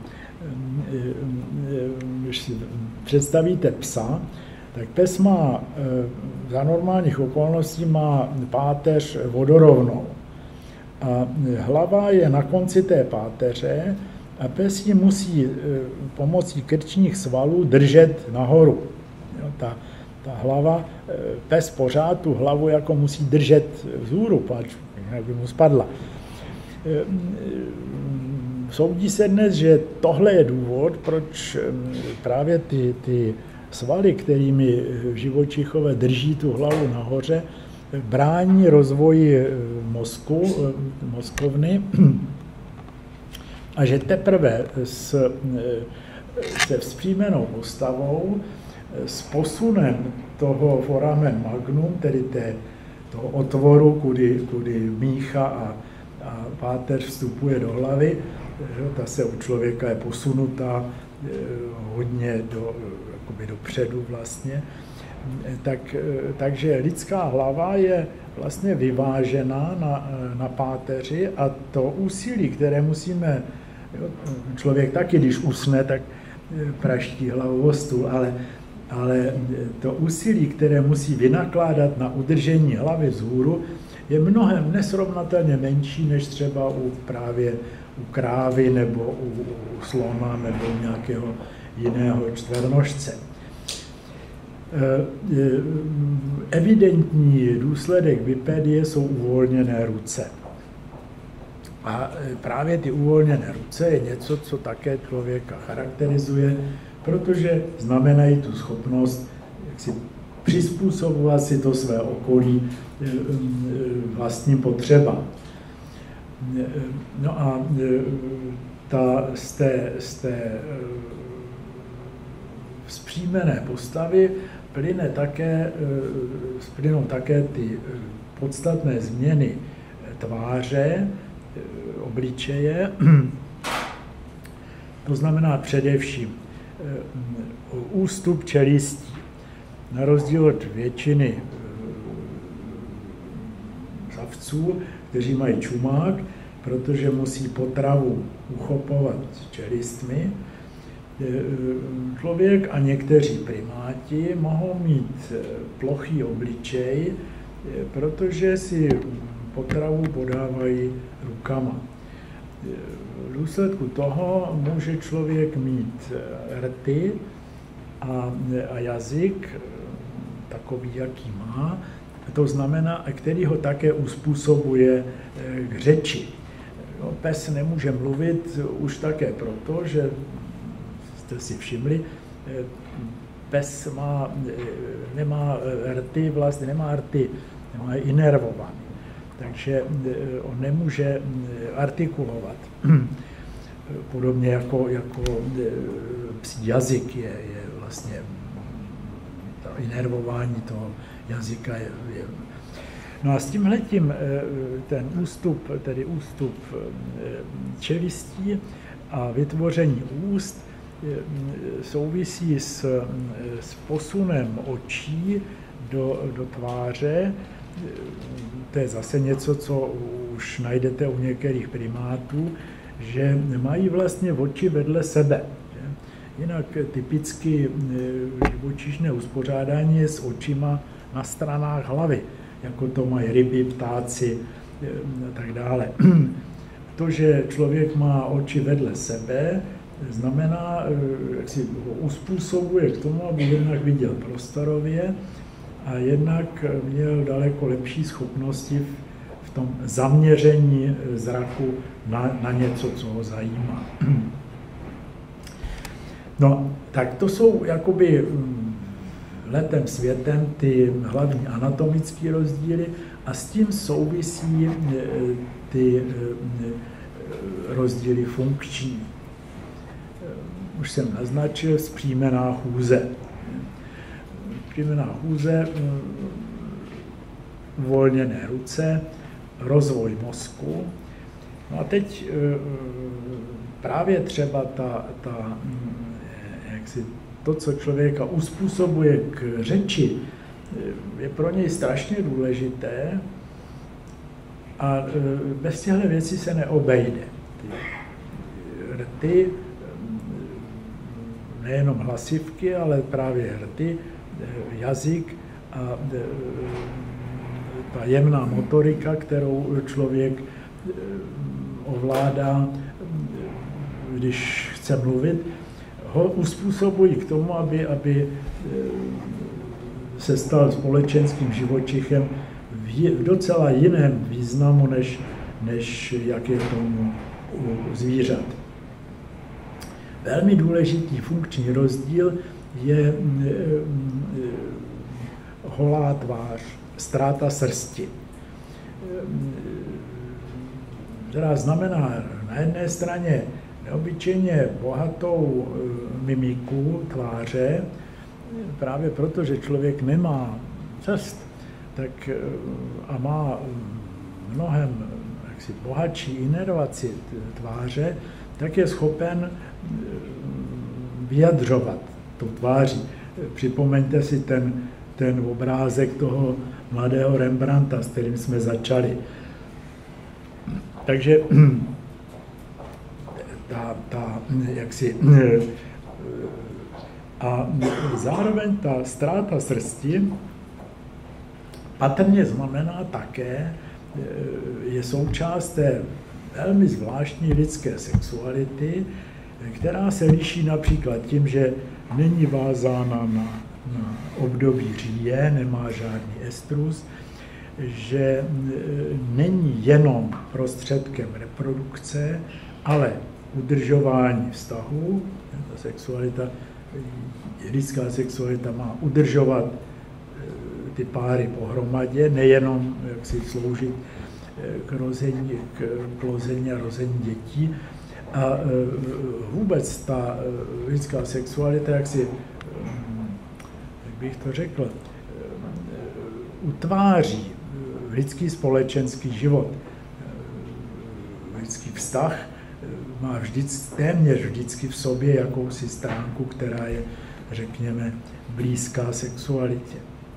když si představíte psa, tak pes má za normálních okolností má páteř vodorovnou. A hlava je na konci té páteře a pes ji musí pomocí krčních svalů držet nahoru. Jo, ta, ta hlava, pes pořád tu hlavu jako musí držet vzhůru, pač jinak by mu spadla. Soudí se dnes, že tohle je důvod, proč právě ty, ty svaly, kterými živočichové drží tu hlavu nahoře, brání rozvoji mozku, mozkovny, a že teprve s, se vzpřímenou postavou, s posunem toho foramen magnum, tedy té, toho otvoru, kudy, kudy mícha a, a páteř vstupuje do hlavy, ta se u člověka je posunutá hodně do, jakoby dopředu vlastně, tak, takže lidská hlava je vlastně vyvážená na, na páteři a to úsilí, které musíme, jo, člověk taky, když usne, tak praští hlavou o stůl, ale, ale to úsilí, které musí vynakládat na udržení hlavy vzhůru, je mnohem nesrovnatelně menší, než třeba u právě u krávy nebo u, u slona nebo u nějakého jiného čtvernožce. Evidentní důsledek bipedie jsou uvolněné ruce. A právě ty uvolněné ruce je něco, co také člověka charakterizuje, protože znamenají tu schopnost jak si přizpůsobovat si to své okolí vlastním potřebám. No a ta, z té, z té vzpřímené postavy plyne také, plynou také ty podstatné změny tváře, obličeje. To znamená především ústup čelistí. na rozdíl od většiny savců, kteří mají čumák, protože musí potravu uchopovat čelistmi, člověk a někteří primáti mohou mít plochý obličej, protože si potravu podávají rukama. V důsledku toho může člověk mít rty a, a jazyk takový, jaký má, to znamená, který ho také uspůsobuje k řeči. No, pes nemůže mluvit už také proto, že jste si všimli, pes má, nemá rty, vlastně nemá rty, nemá je inervovaný, takže on nemůže artikulovat. Podobně jako, jako psí jazyk je, je vlastně, to inervování toho jazyka je, je. No a s tímhletím ten ústup, tedy ústup čelistí a vytvoření úst souvisí s, s posunem očí do, do tváře. To je zase něco, co už najdete u některých primátů, že mají vlastně oči vedle sebe. Jinak typicky živočišné uspořádání je s očima na stranách hlavy, jako to mají ryby, ptáci a tak dále. To, že člověk má oči vedle sebe, znamená, jak si ho uspůsobuje k tomu, aby jednak viděl prostorově a jednak měl daleko lepší schopnosti v tom zaměření zraku na, na něco, co ho zajímá. No, tak to jsou jakoby letem světem ty hlavní anatomické rozdíly a s tím souvisí ty rozdíly funkční. Už jsem naznačil, vzpřímená chůze. Vzpřímená chůze, uvolněné ruce, rozvoj mozku. No a teď právě třeba ta, ta jak si, to, co člověka uspůsobuje k řeči, je pro něj strašně důležité a bez těchto věcí se neobejde. Ty rty, nejenom hlasivky, ale právě rty, jazyk a ta jemná motorika, kterou člověk ovládá, když chce mluvit, ho uspůsobují k tomu, aby, aby se stal společenským živočichem v docela jiném významu, než, než jak je tomu u zvířat. Velmi důležitý funkční rozdíl je holá tvář, ztráta srsti, která znamená na jedné straně neobyčejně bohatou mimiku tváře, právě proto, že člověk nemá srst, tak a má mnohem jaksi bohatší inervaci tváře, tak je schopen vyjadřovat tou tváří. Připomeňte si ten, ten obrázek toho mladého Rembrandta, s kterým jsme začali. Takže ta, ta jaksi, a zároveň ta ztráta srsti patrně znamená také, je součást té velmi zvláštní lidské sexuality, která se liší například tím, že není vázána na, na období říje, nemá žádný estrus, že není jenom prostředkem reprodukce, ale udržování vztahu. Ta sexualita, lidská sexualita má udržovat ty páry pohromadě, nejenom jak si sloužit k rození, k plození a rození dětí. A vůbec ta lidská sexualita, jak si, jak bych to řekl, utváří lidský společenský život. Lidský vztah má vždycky, téměř vždycky v sobě jakousi stránku, která je řekněme, blízká sexualitě.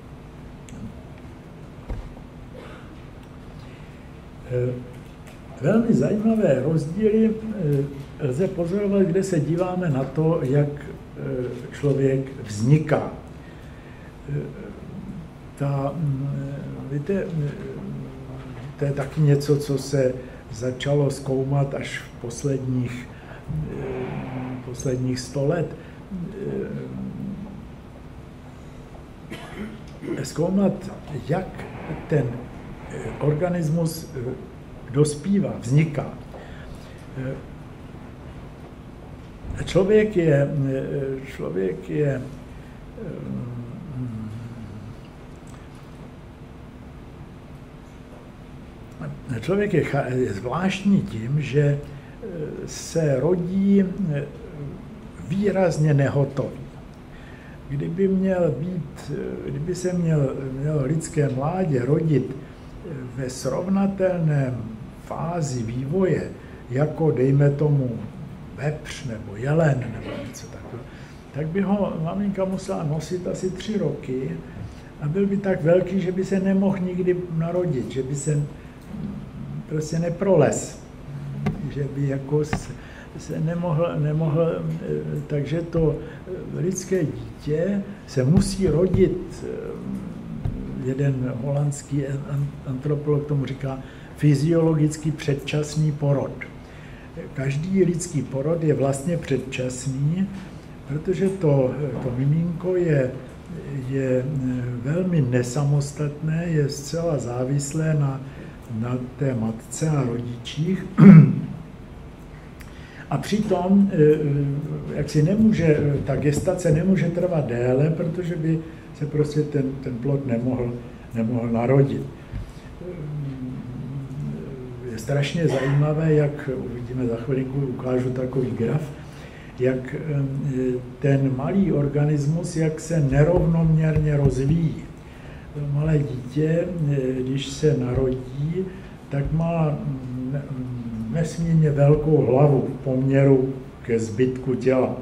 Velmi zajímavé rozdíly lze pozorovat, kde se díváme na to, jak člověk vzniká. Ta, víte, to je taky něco, co se začalo zkoumat až v posledních, posledních sto let. Zkoumat, jak ten organismus dospívá, vzniká. Člověk je, člověk je Člověk je zvláštní tím, že se rodí výrazně nehotový. Kdyby měl být, kdyby se měl, měl lidské mládě rodit ve srovnatelném fázi vývoje, jako dejme tomu vepř nebo jelen nebo něco takového, tak by ho maminka musela nosit asi tři roky a byl by tak velký, že by se nemohl nikdy narodit, že by se prostě neprolez, že by jako se nemohl, nemohl, takže to lidské dítě se musí rodit, jeden holandský antropolog tomu říká, fyziologicky předčasný porod. Každý lidský porod je vlastně předčasný, protože to, to miminko je, je velmi nesamostatné, je zcela závislé na, na té matce a rodičích. A přitom, jak si nemůže, ta gestace nemůže trvat déle, protože by se prostě ten, ten plod nemohl, nemohl narodit. Je strašně zajímavé, jak uvidíme za chvilinku, ukážu takový graf, jak ten malý organismus, jak se nerovnoměrně rozvíjí. Malé dítě, když se narodí, tak má nesmírně velkou hlavu v poměru ke zbytku těla.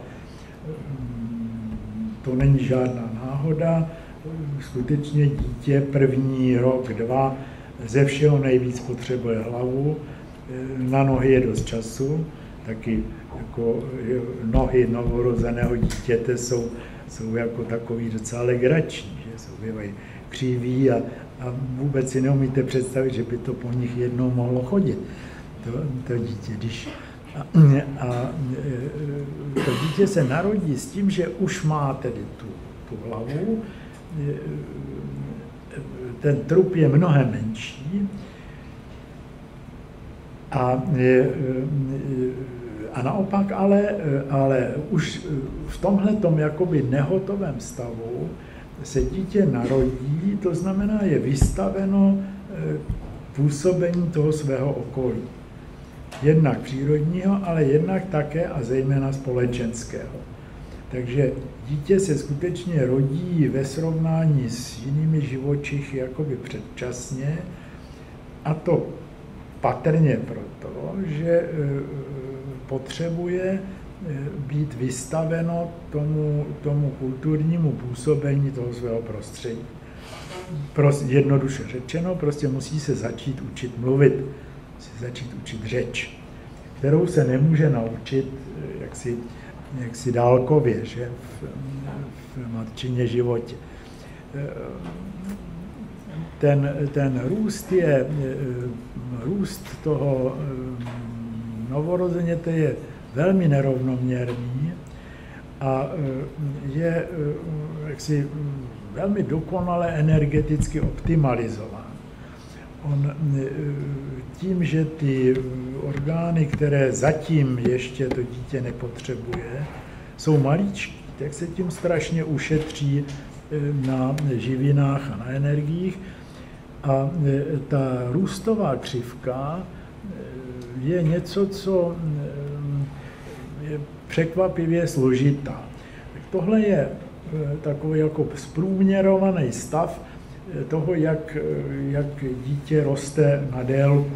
To není žádná náhoda. Skutečně dítě první rok, dva ze všeho nejvíc potřebuje hlavu. Na nohy je dost času. Taky jako nohy novorozeného dítěte jsou, jsou jako takový docela legrační, že jsou bývají křiví a, a vůbec si neumíte představit, že by to po nich jednou mohlo chodit. To, to dítě, když a, a to dítě se narodí s tím, že už má tedy tu, tu hlavu, ten trup je mnohem menší a, a naopak ale, ale už v tomhletom jakoby nehotovém stavu se dítě narodí, to znamená je vystaveno působení toho svého okolí. Jednak přírodního, ale jednak také a zejména společenského. Takže dítě se skutečně rodí ve srovnání s jinými živočichy jakoby předčasně, a to patrně proto, že potřebuje být vystaveno tomu, tomu kulturnímu působení toho svého prostředí. Prostě jednoduše řečeno, prostě musí se začít učit mluvit, musí začít učit řeč, kterou se nemůže naučit jaksi, jaksi dálkově, že v, v matčině životě. Ten, ten růst je, růst toho novorozeněte je velmi nerovnoměrný a je jaksi velmi dokonale energeticky optimalizován. On tím, že ty orgány, které zatím ještě to dítě nepotřebuje, jsou maličký, tak se tím strašně ušetří na živinách a na energiích. A ta růstová křivka je něco, co je překvapivě složitá. Tak tohle je takový jako zprůměrovaný stav toho, jak, jak dítě roste na délku.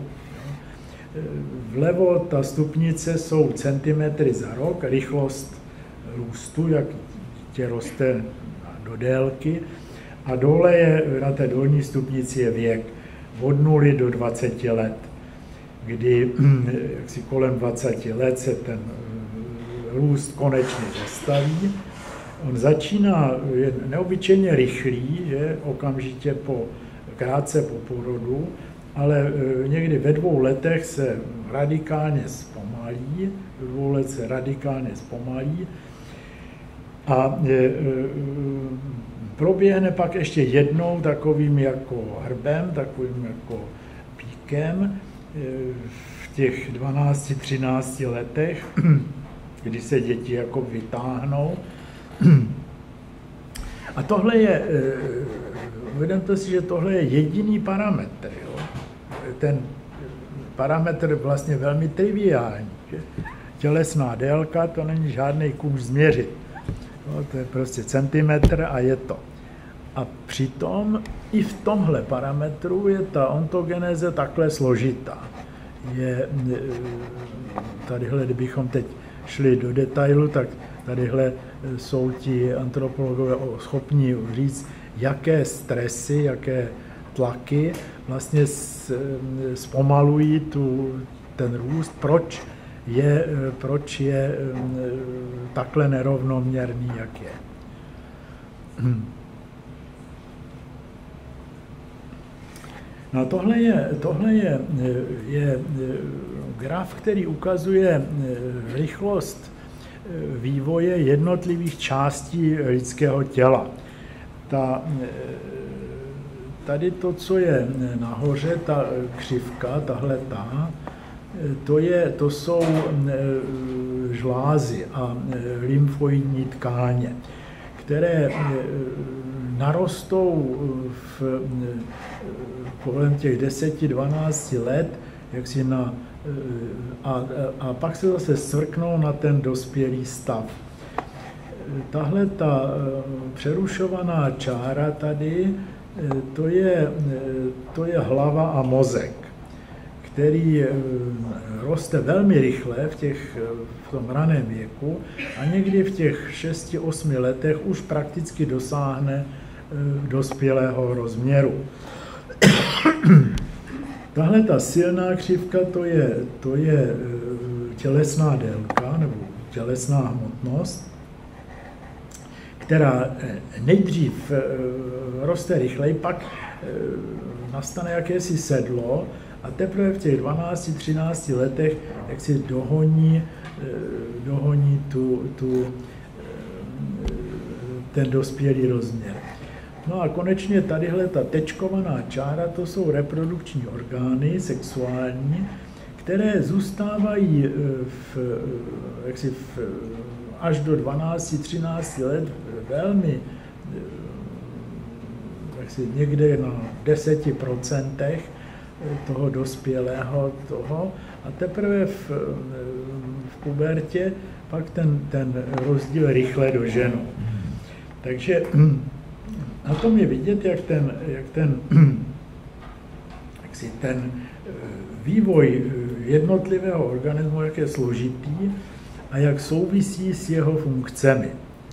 Vlevo ta stupnice jsou centimetry za rok, rychlost růstu, jak určitě roste do délky. A dole je, na té dolní stupnici je věk od nuly do dvaceti let, kdy jaksi kolem dvaceti let se ten růst konečně zastaví. On začíná, je neobyčejně rychlý, že okamžitě po, krátce po porodu, ale někdy ve dvou letech se radikálně zpomalí, ve dvou let se radikálně zpomalí a e, e, proběhne pak ještě jednou takovým jako hrbem, takovým jako píkem e, v těch dvanácti třinácti letech, kdy se děti jako vytáhnou. A tohle je, uvědomte si, že tohle je jediný parametr. Jo? Ten parametr vlastně velmi triviální. Že? Tělesná délka, to není žádný kůž změřit. Jo? To je prostě centimetr a je to. A přitom i v tomhle parametru je ta ontogeneze takhle složitá. Je, tadyhle, kdybychom teď šli do detailu, tak tadyhle jsou ti antropologové schopni říct, jaké stresy, jaké tlaky vlastně zpomalují tu, ten růst, proč je, proč je takhle nerovnoměrný, jak je. No tohle je, tohle je, je graf, který ukazuje rychlost vývoje jednotlivých částí lidského těla. Ta, tady to, co je nahoře, ta křivka, tahle ta, to, je, to jsou žlázy a lymfoidní tkáně, které narostou v, kolem těch deseti dvanácti let, jaksi na, a, a pak se zase svrknou na ten dospělý stav. Tahle ta přerušovaná čára tady, to je, to je hlava a mozek, který roste velmi rychle v, těch, v tom raném věku a někdy v těch šesti osmi letech už prakticky dosáhne dospělého rozměru. Tahle ta silná křivka, to je, to je tělesná délka nebo tělesná hmotnost, která nejdřív roste rychleji, pak nastane jakési sedlo a teprve v těch dvanácti třinácti letech jak si dohoní, dohoní tu, tu, ten dospělý rozměr. No a konečně tadyhle ta tečkovaná čára, to jsou reprodukční orgány sexuální, které zůstávají v, jaksi v, až do dvanácti třinácti let velmi, jaksi někde na deseti procentech toho dospělého toho a teprve v, v pubertě pak ten, ten rozdíl rychle doženou. Takže na tom je vidět, jak ten, jak ten, jak si ten vývoj jednotlivého organismu, jak je složitý a jak souvisí s jeho funkcemi.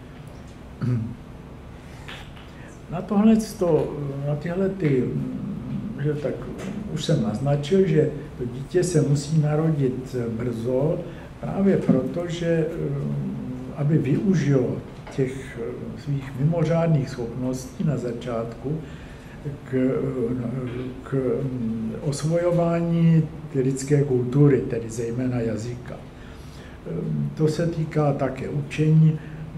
Na tohle, na tyhle ty, že tak už jsem naznačil, že to dítě se musí narodit brzo, právě proto, že aby využilo těch svých mimořádných schopností na začátku k, k osvojování lidské kultury, tedy zejména jazyka. To se týká také učení.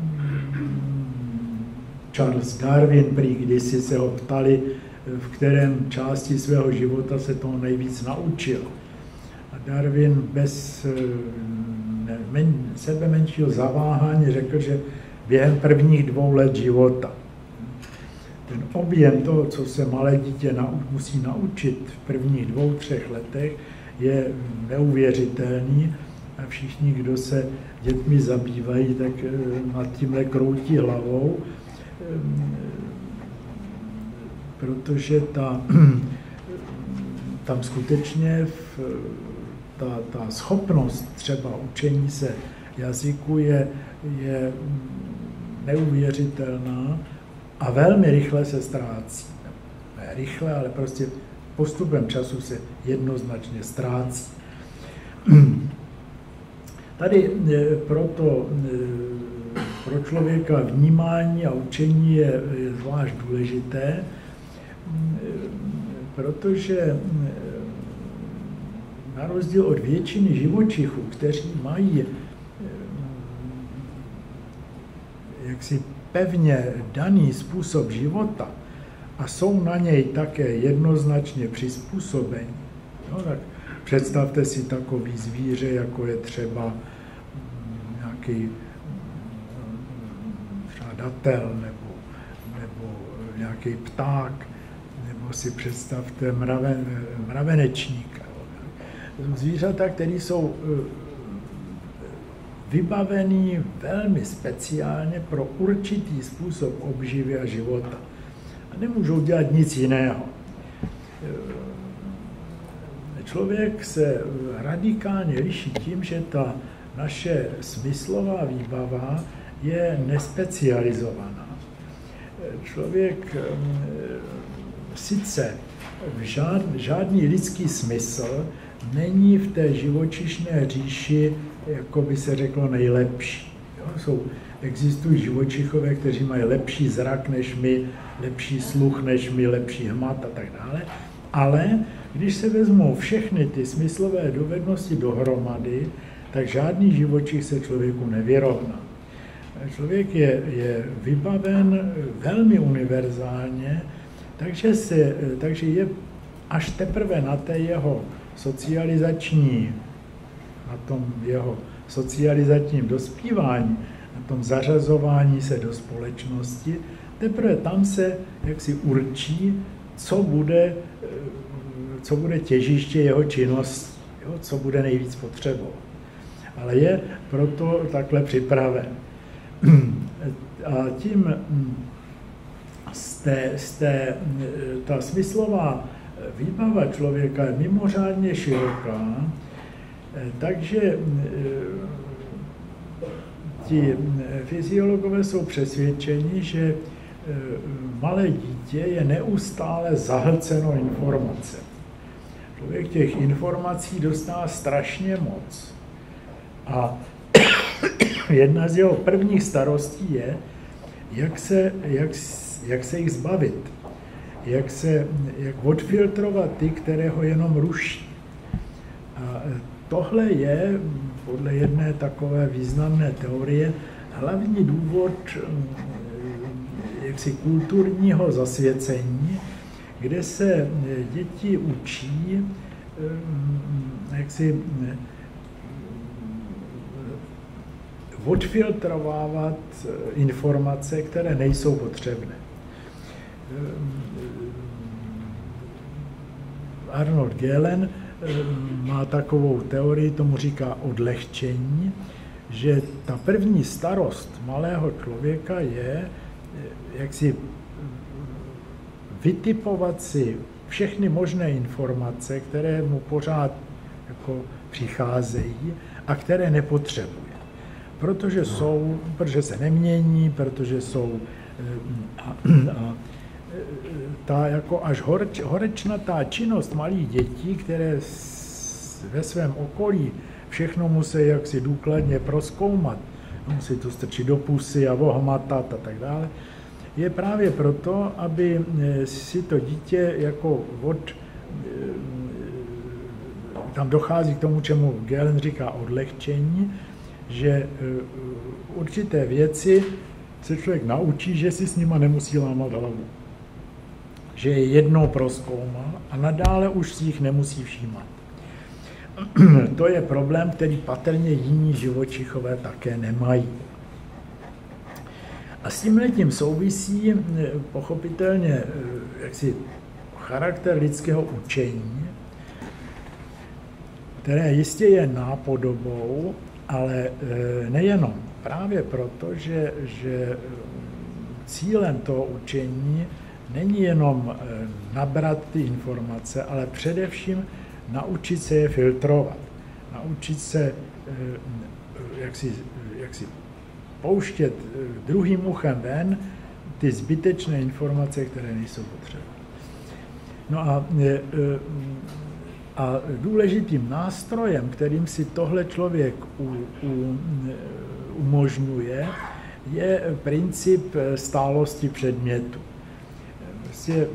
Charles Darwin prý kdysi se ho ptali, v kterém části svého života se toho nejvíc naučil. A Darwin bez men, sebe menšího zaváhání řekl, že během prvních dvou let života. Ten objem toho, co se malé dítě musí naučit v prvních dvou, třech letech, je neuvěřitelný a všichni, kdo se dětmi zabývají, tak nad tímhle kroutí hlavou, protože ta, tam skutečně v, ta, ta schopnost třeba učení se jazyku je, je neuvěřitelná a velmi rychle se ztrácí. Ne rychle, ale prostě postupem času se jednoznačně ztrácí. Tady proto pro člověka vnímání a učení je, je zvlášť důležité, protože na rozdíl od většiny živočichů, kteří mají jaksi pevně daný způsob života a jsou na něj také jednoznačně přizpůsobeni, no, tak představte si takový zvíře, jako je třeba nějaký třeba datel nebo, nebo nějaký pták, nebo si představte mraven, mravenečníka. Zvířata, které jsou vybavený velmi speciálně pro určitý způsob obživy a života. A nemůžou dělat nic jiného. Člověk se radikálně liší tím, že ta naše smyslová výbava je nespecializovaná. Člověk sice žád, žádný lidský smysl není v té živočišné říši, jako by se řeklo, nejlepší. Jo? Jsou, existují živočichové, kteří mají lepší zrak než my, lepší sluch než my, lepší hmat a tak dále, ale když se vezmou všechny ty smyslové dovednosti dohromady, tak žádný živočich se člověku nevyrovná. Člověk je, je vybaven velmi univerzálně, takže, se, takže je až teprve na té jeho socializační, na tom jeho socializačním dospívání, na tom zařazování se do společnosti, teprve tam se jaksi určí, co bude, co bude těžiště jeho činnosti, jo, co bude nejvíc potřebovat. Ale je proto takhle připraven. A tím z té, z té, ta smyslová výbava člověka je mimořádně široká, takže ti fyziologové jsou přesvědčeni, že malé dítě je neustále zahlceno informace. Člověk těch informací dostává strašně moc. A jedna z jeho prvních starostí je, jak se, jak, jak se jich zbavit, jak, se, jak odfiltrovat ty, které ho jenom ruší. A tohle je, podle jedné takové významné teorie, hlavní důvod jaksi kulturního zasvěcení, kde se děti učí jaksi odfiltrovávat informace, které nejsou potřebné. Arnold Gehlen má takovou teorii, tomu říká odlehčení, že ta první starost malého člověka je, jak si vytipovat si všechny možné informace, které mu pořád jako přicházejí a které nepotřebuje. Protože jsou, protože se nemění, protože jsou a, a, ta jako až horeč, horečnatá činnost malých dětí, které ve svém okolí všechno musí jaksi důkladně prozkoumat, musí to strčit do pusy a ohmatat a tak dále, je právě proto, aby si to dítě jako od, tam dochází k tomu, čemu Gehlen říká odlehčení, že určité věci se člověk naučí, že si s nima nemusí lámat hlavu. Že je jednou prozkoumal a nadále už si jich nemusí všímat. To je problém, který patrně jiní živočichové také nemají. A s tímhletím souvisí pochopitelně jaksi charakter lidského učení, které jistě je nápodobou, ale nejenom. Právě proto, že, že cílem toho učení není jenom nabrat ty informace, ale především naučit se je filtrovat. Naučit se jak si, jak si pouštět druhým uchem ven ty zbytečné informace, které nejsou potřeba. No a, a důležitým nástrojem, kterým si tohle člověk u, u, umožňuje, je princip stálosti předmětu. Vlastně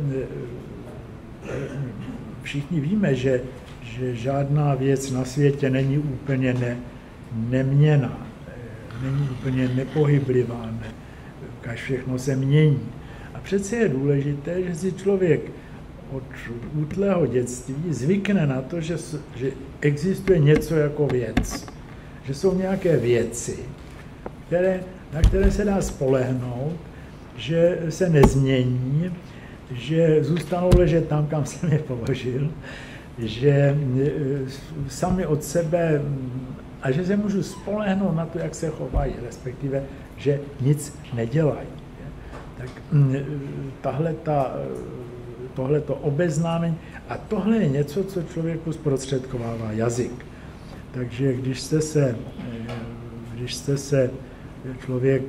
všichni víme, že, že žádná věc na světě není úplně ne, neměnná, není úplně nepohyblivá, ne, všechno se mění. A přece je důležité, že si člověk od útlého dětství zvykne na to, že, že existuje něco jako věc. Že jsou nějaké věci, které, na které se dá spolehnout, že se nezmění, že zůstanou ležet tam, kam jsem je položil, že sami od sebe, a že se můžu spolehnout na to, jak se chovají, respektive, že nic nedělají. Tak tahleta, tohleto obeznámení, a tohle je něco, co člověku zprostředkovává jazyk. Takže když jste se, když jste se člověk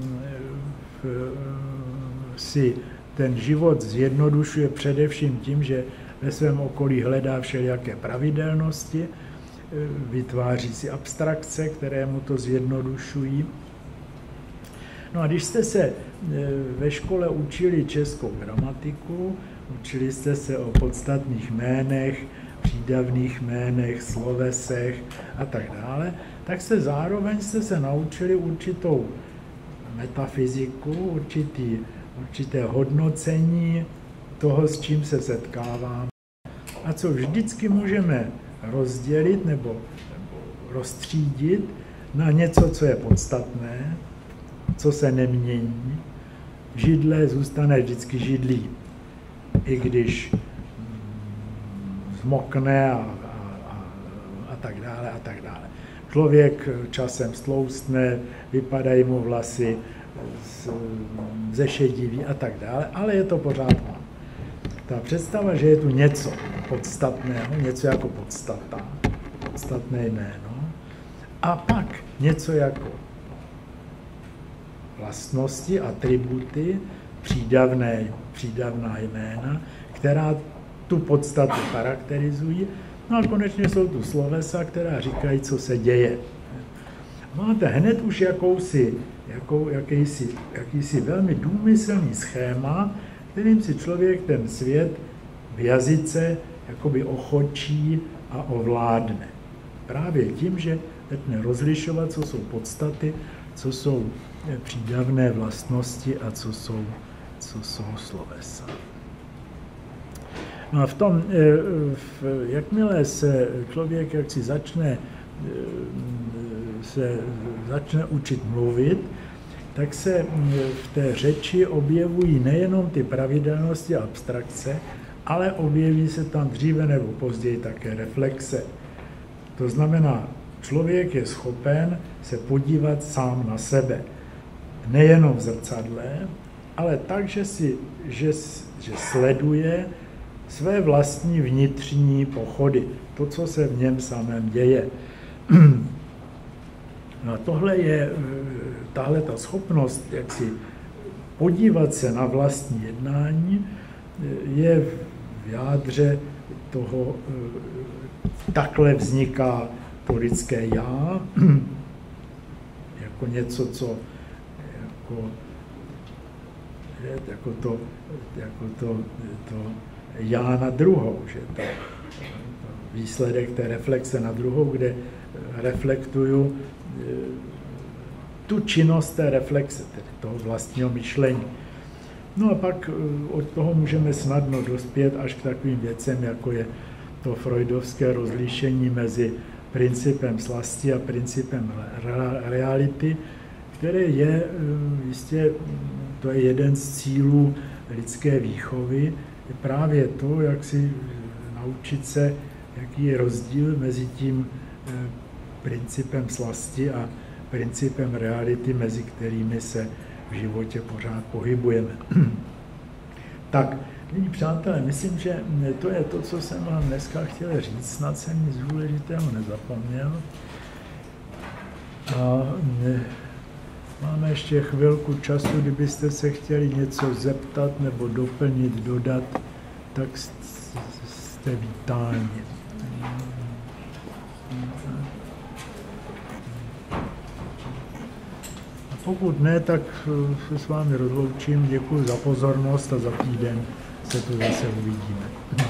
si ten život zjednodušuje především tím, že ve svém okolí hledá všelijaké pravidelnosti, vytváří si abstrakce, které mu to zjednodušují. No a když jste se ve škole učili českou gramatiku, učili jste se o podstatných jménech, přídavných jménech, slovesech a tak dále, tak se zároveň jste se naučili určitou metafyziku, určitý, určité hodnocení toho, s čím se setkáváme a co vždycky můžeme rozdělit nebo, nebo rozstřídit na něco, co je podstatné, co se nemění. Židle zůstane vždycky židlí, i když zmokne a, a, a, a tak dále a tak dále. Člověk časem stloustne, vypadají mu vlasy, zešediví a tak dále, ale je to pořád on. Ta představa, že je tu něco podstatného, něco jako podstata, podstatné jméno, a pak něco jako vlastnosti, atributy, přídavné, přídavná jména, která tu podstatu charakterizují. No a konečně jsou tu slovesa, která říkají, co se děje. Máte hned už jakousi, jakou, jakýsi, jakýsi velmi důmyslný schéma, kterým si člověk ten svět v jazyce jakoby ochočí a ovládne. Právě tím, že začne rozlišovat, co jsou podstaty, co jsou přídavné vlastnosti a co jsou, co jsou slovesa. No a v tom, v, jakmile se člověk jaksi začne, se začne učit mluvit, tak se v té řeči objevují nejenom ty pravidelnosti a abstrakce, ale objeví se tam dříve nebo později také reflexe. To znamená, člověk je schopen se podívat sám na sebe. Nejenom v zrcadle, ale tak, že, si, že, že sleduje své vlastní vnitřní pochody, to, co se v něm samém děje. No a tohle je, tahle ta schopnost, jak si podívat se na vlastní jednání, je v jádře toho, takhle vzniká to lidské já, jako něco, co jako, jako to, jako to, to já na druhou, že to, to výsledek té reflexe na druhou, kde reflektuju tu činnost té reflexe, tedy toho vlastního myšlení. No a pak od toho můžeme snadno dospět až k takovým věcem, jako je to freudovské rozlišení mezi principem slasti a principem reality, které je jistě, to je jeden z cílů lidské výchovy, je právě to, jak si naučit se, jaký je rozdíl mezi tím principem slasti a principem reality, mezi kterými se v životě pořád pohybujeme. Tak, milí přátelé, myslím, že to je to, co jsem vám dneska chtěl říct, snad jsem nic důležitého nezapomněl. A Máme ještě chvilku času, kdybyste se chtěli něco zeptat nebo doplnit, dodat, tak jste vítáni. A pokud ne, tak se s vámi rozloučím. Děkuji za pozornost a za týden se tu zase uvidíme.